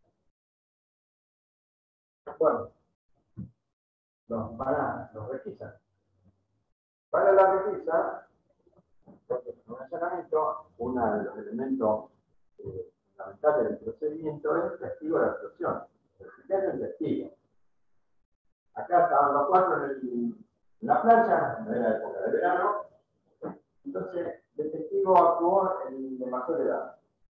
Bueno, los paran, los requisan. Para la requisa, porque en un allanamiento, uno de los elementos eh, fundamentales del procedimiento es el testigo de la explosión. El criterio es testigo. Acá estaban los cuatro en, el, en la playa, no era época de verano, entonces el testigo actuó en de mayor edad.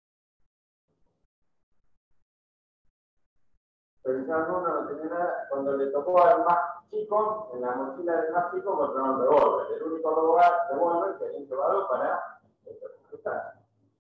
Pensando uno no tenía nada, cuando le tocó al más chico, en la mochila del más chico encontraron un revólver, el único revólver que habían llevado para ejecutar.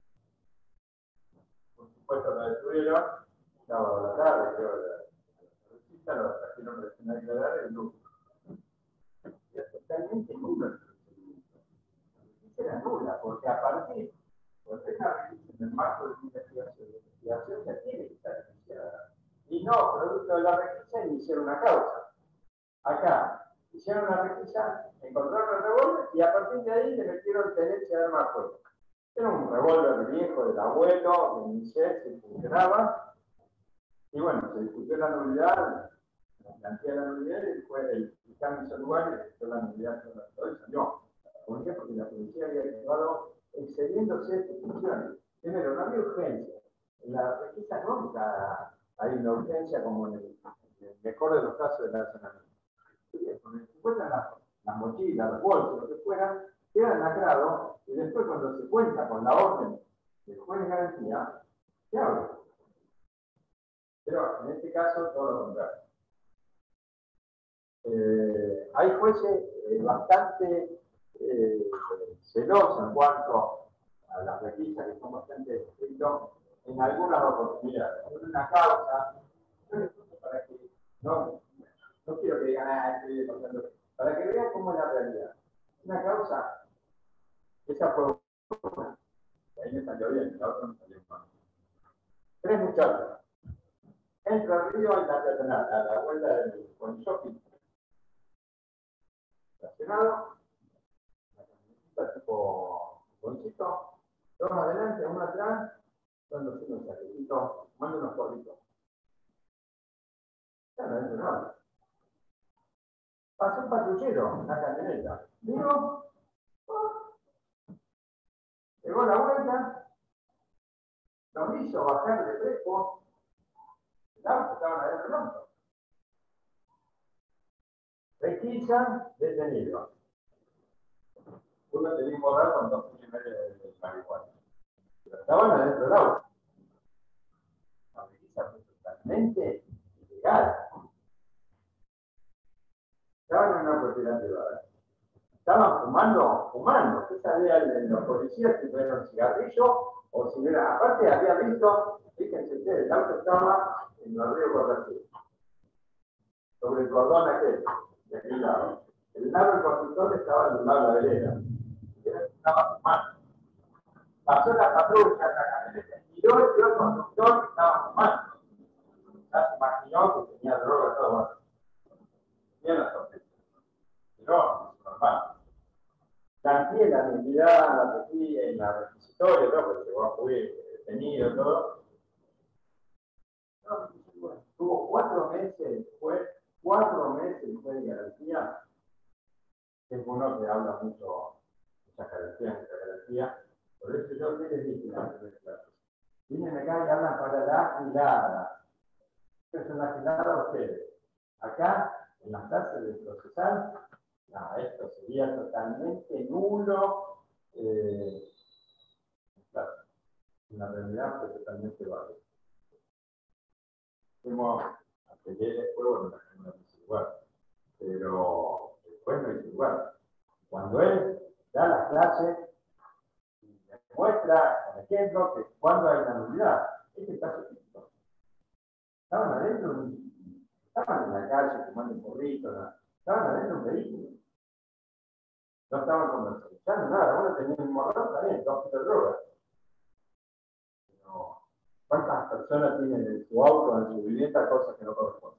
Por supuesto lo destruyeron, sábado a la tarde, creo, la visita, lo trajeron recién a declarar el grupo. Era totalmente nulo el procedimiento. Era nula, porque a partir, porque esa revisión en el marco de una investigación, de investigación ya tiene que estar iniciada. Y no, producto de la requisa, iniciaron una causa. Acá, hicieron una requisa, encontraron el revólver y a partir de ahí le metieron tenencia de arma de fuego. Era un revólver viejo del abuelo, de Michel, que funcionaba. Y bueno, se discutió la nulidad, la plantea la nulidad y fue el fiscal hizo lugar y discutió la nulidad y salió. ¿Por qué? Porque la policía había actuado excediéndose de funciones. Primero, no había urgencia. En la requisa nunca hay una urgencia como en el, en el mejor de los casos del allanamiento. Cuando se encuentran las, las mochilas, los bolsos, lo que fuera, quedan lacrados y después cuando se cuenta con la orden del juez de garantía, se abre. Pero en este caso todo lo contrario. Eh, hay jueces eh, bastante eh, celosos en cuanto a las requisas que son bastante estrictos en algunas oportunidades. En una causa, para que no, no quiero que digan, ah, estoy pasando, para que vean cómo es la realidad. Una causa, esa fue una, ahí me salió bien, la otra me salió mal. Tres muchachos. Entra al río en la peatonal, a la vuelta del con shopping. Estacionado, una camioneta tipo boncito, dos adelante, uno atrás, son los unos saquecitos, mando unos porritos. Ya no dentro nada. Pasó un patrullero, una camioneta. Digo, oh, llegó la vuelta, nos hizo bajar de fresco. El auto estaban adentro del auto. Requisa, detenido. Uno tenía que borrar con dos kilos y medio de marihuana. Pero estaban adentro del auto. La requisa fue totalmente ilegal. Estaban en una propiedad privada. Estaban fumando, fumando. ¿Qué sabía los policías si era un cigarrillo o si era? Aparte había visto, fíjense ustedes, el auto estaba en el río Corracil, sobre el cordón aquel, de aquel lado. El lado del conductor estaba en el lado de la vereda. Estaba fumando. Pasó la patrulla, la camioneta, miró y vio al conductor que estaba fumando. Ya se imaginó que tenía droga todo bueno. Bien la sorpresa. Pero es normal. Planteé la identidad, la repetí en la requisitoria, ¿no? Porque llegó a juicio, detenido, todo. No, bueno, tuvo cuatro meses, fue cuatro meses el juez de garantía que es uno que habla mucho, muchas características, muchas características. Por eso yo ¿qué les dije antes de clase? Vienen acá y hablan para la gilada. ¿Qué son las giladas ustedes? Acá, en las clases de procesal, no, esto sería totalmente nulo. Eh, claro, en la realidad fue totalmente válido. Fuimos a pelear después, bueno, no hizo lugar, pero después no hizo lugar. Cuando él da las clases, muestra, por ejemplo, que cuando hay una nulidad, este caso típico. Estaban adentro, estaban en la calle fumando un porrito, ¿no? Estaban adentro de un vehículo. No estaban comercializando nada, uno tenía un morrón también, dos kilos de droga. Pero, ¿cuántas personas tienen en su auto, en su vivienda, cosas que no corresponden?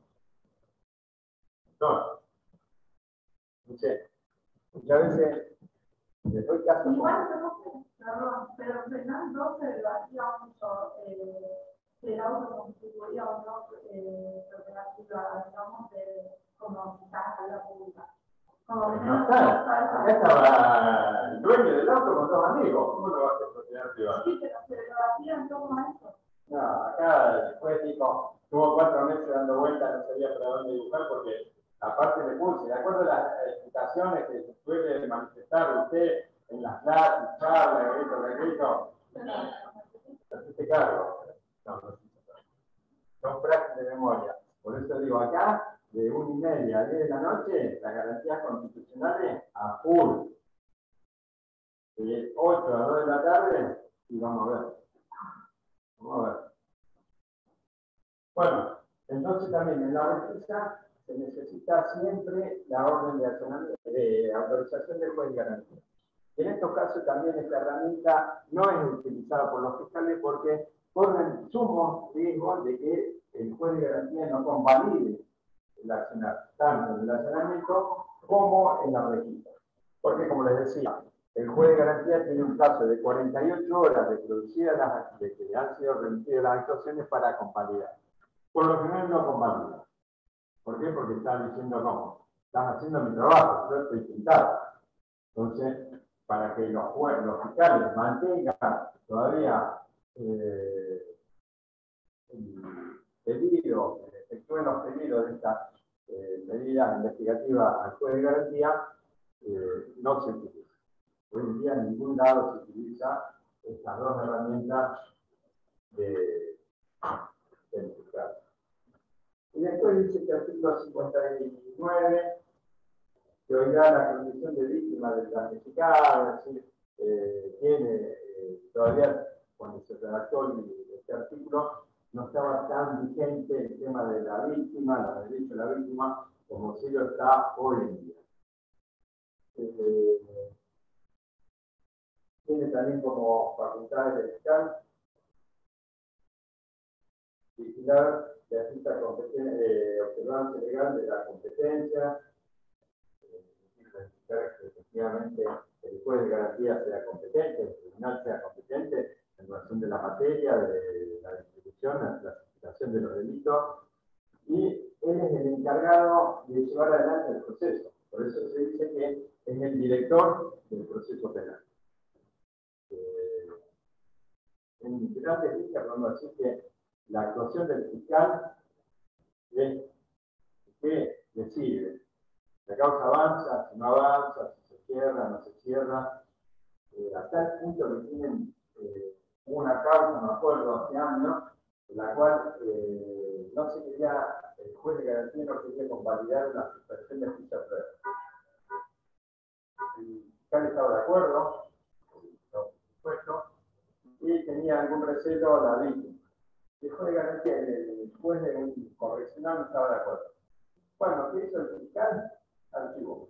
No. Entonces, muchas veces les doy caso. Igual creo que, perdón, pero Fernando se lo hacía mucho, eh, el auto contribuía o no, eh, operativa, digamos, de, como quizás a la pública. Como que No está, acá estaba el dueño del auto con dos amigos, ¿cómo lo va a hacer propiedad privada? Sí, pero se lo hacían todo a eso. No, acá después dijo, tuvo cuatro meses dando vueltas, no sabía para dónde dibujar porque aparte me puse, de acuerdo a las explicaciones que se suele manifestar usted en las clases, charlas, grito, grito, ¿te hiciste cargo? No, no se hizo cargo. Son frases de memoria. Por eso digo, acá, de una y media a diez de la noche, las garantías constitucionales a full. De ocho a dos de la tarde, y vamos a ver. Vamos a ver. Bueno, entonces también en la requisa se necesita siempre la orden de, de autorización del juez de garantía. Y en estos casos también esta herramienta no es utilizada por los fiscales porque corren sumo riesgo de que el juez de garantía no convalide el accionar, tanto en el accionamiento como en la requisa. Porque, como les decía, el juez de garantía tiene un plazo de cuarenta y ocho horas de producidas las de que han sido remitidas las actuaciones para convalidar. Por lo general no convalida. ¿Por qué? Porque está diciendo, no, estás haciendo mi trabajo, yo estoy pintado. Entonces, para que los, los fiscales mantengan todavía eh, el pedido, efectúen los pedidos de estas eh, medidas investigativas al juez de garantía, eh, no se utiliza. Hoy en día en ningún lado se utiliza estas dos herramientas de, del fiscal. Y después dice que el artículo cincuenta y nueve, que oirá la condición de víctima del damnificado, es decir, eh, tiene eh, todavía, cuando se redactó este artículo, no estaba tan vigente el tema de la víctima, el derecho de la víctima, como sí lo está hoy en día. Eh, tiene también como facultades del fiscal vigilar la estricta eh, observancia legal de la competencia, verificar que efectivamente el juez de garantía sea competente, el tribunal sea competente en relación de la materia, de la distribución, la clasificación de los delitos, y él es el encargado de llevar adelante el proceso. Por eso se dice que es el director del proceso penal. Eh, en grandes líneas podemos decir que la actuación del fiscal es que decide. La causa avanza, si no avanza, si se cierra, no se cierra. Eh, hasta el punto que tienen eh, una causa, me acuerdo, hace años, en la cual eh, no se quería, el juez de garantía no quería convalidar una suspensión de ficha previa. El fiscal estaba de acuerdo, por supuesto, y tenía algún recelo la víctima. El juez de garantía, el juez de correccional no estaba de acuerdo. Bueno, ¿qué hizo el fiscal? Archivo.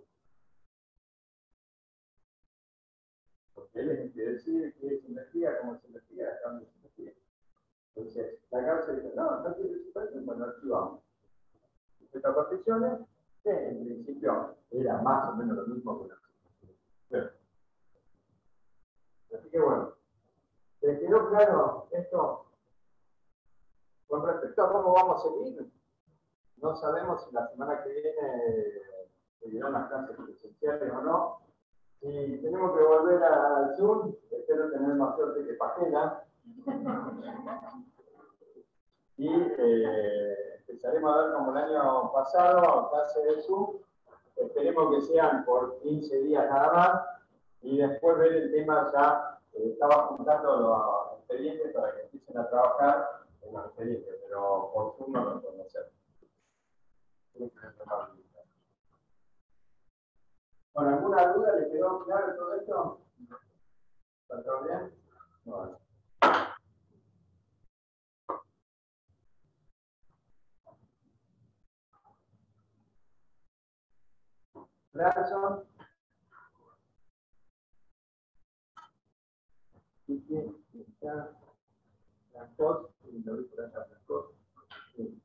Porque él es el que decide qué se investiga, cómo se investiga, hasta dónde se investiga. Entonces, la causa dice, no, no quiere suspensión, bueno, archivamos. Estas condiciones, que en principio era más o menos lo mismo que la suspensión. Así que bueno, ¿les quedó claro esto? Con respecto a cómo vamos a seguir, no sabemos si la semana que viene seguirán las clases presenciales o no. Si tenemos que volver al Zoom, espero tener más suerte que Pajela. Y eh, empezaremos a ver como el año pasado, clases de Zoom. Esperemos que sean por quince días nada más. Y después ver el tema ya, eh, estaba juntando los expedientes para que empiecen a trabajar en los expedientes, pero por Zoom no lo podemos hacer. Bueno, ¿alguna duda? ¿Les quedó claro todo esto? ¿Está todo bien? Bueno. Gracias. Y que está las dos, y lo vi por allá, las dos. Sí.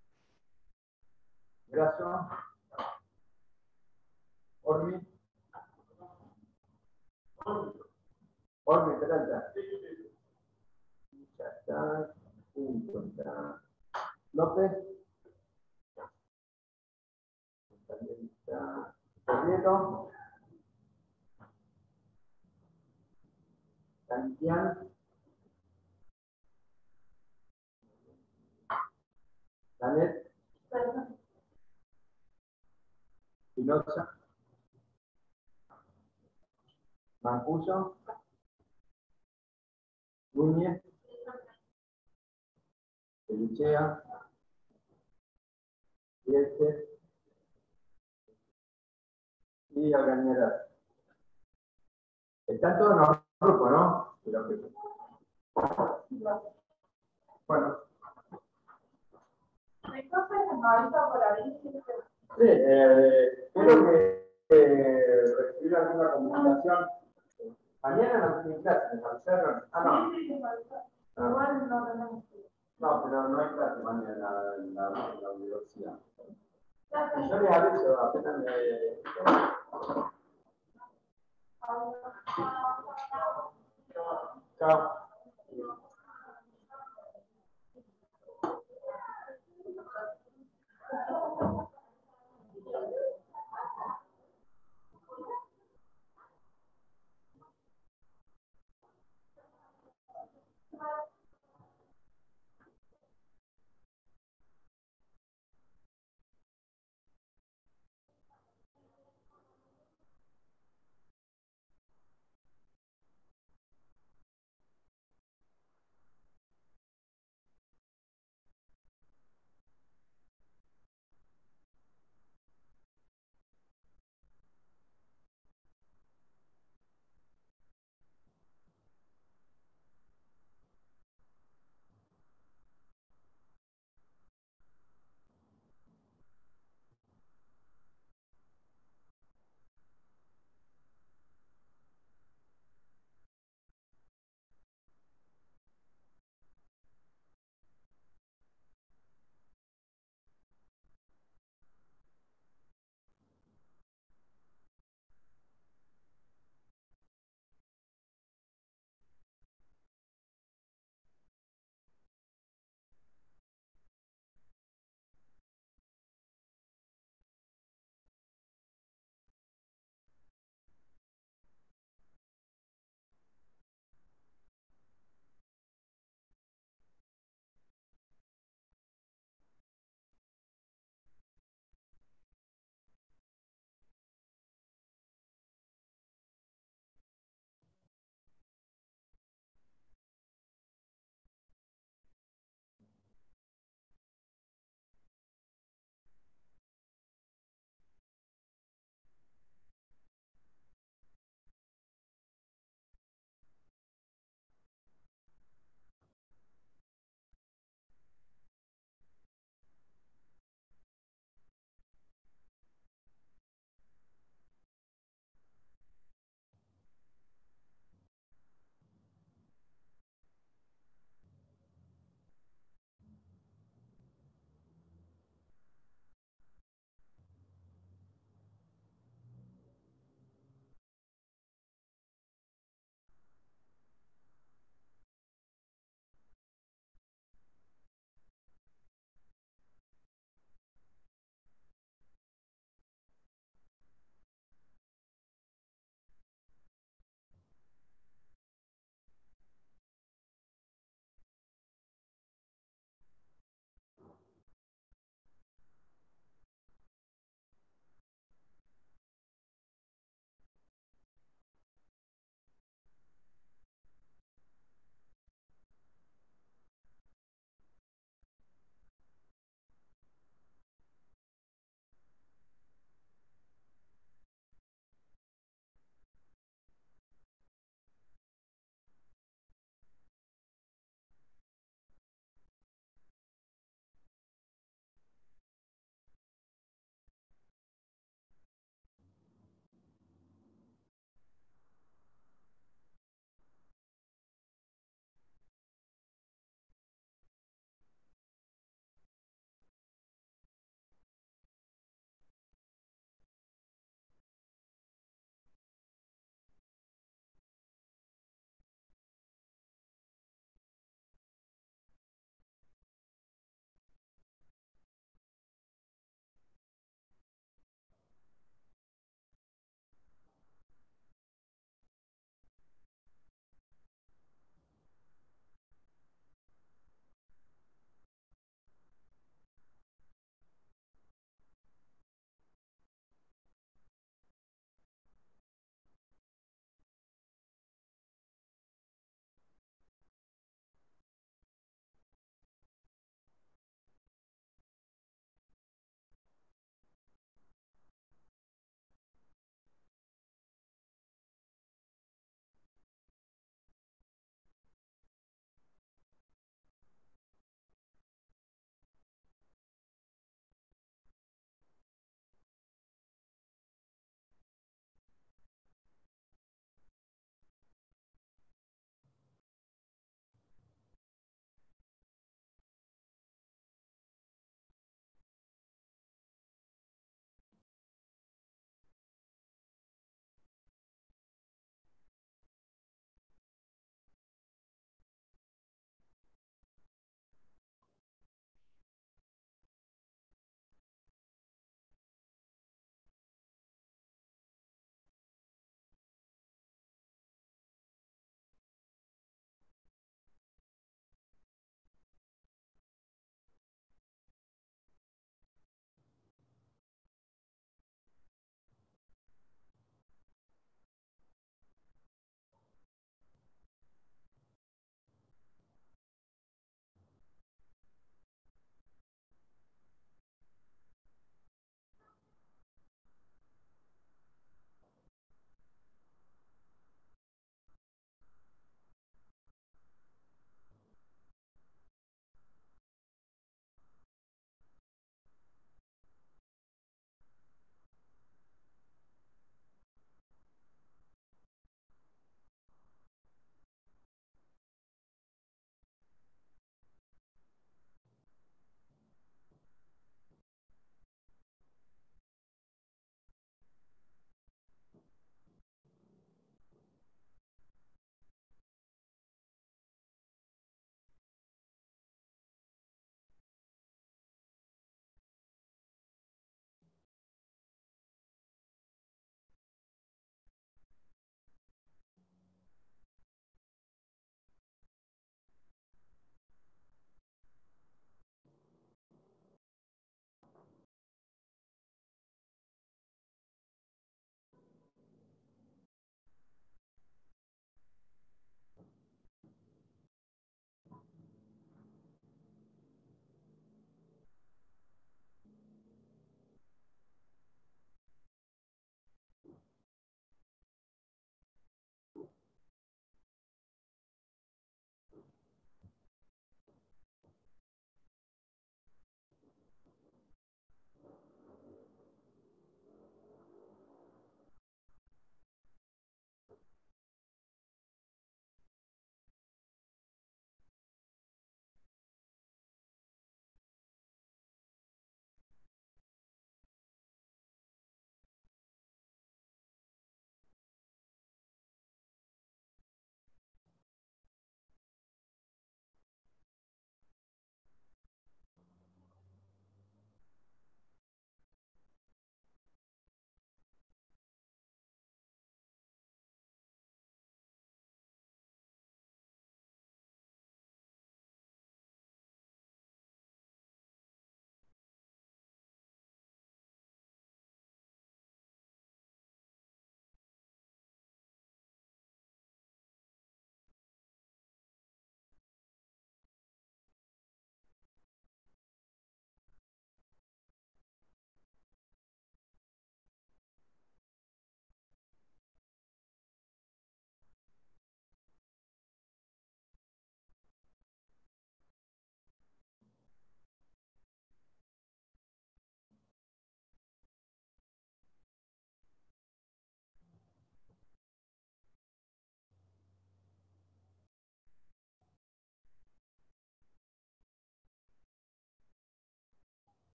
Gracias. Ormi. Ormi, espera. Ya está. Punto, está. López. También está. Corrieto. Cantián. Janet. Pilosa. Mancuso. Núñez. Felichea. Siete. Y Agañera. Están todos en los grupos, ¿no? Pero que... Bueno. Entonces, ahorita por ahí. Sí, eh, creo que eh, recibir alguna comunicación. Mañana no tiene clase, me avisaron. Ah, no. Sí, sí, sí, Ah. igual no tenemos que. No, pero no hay clase mañana en la, en la universidad. Y yo les aviso, apenas me... Chao.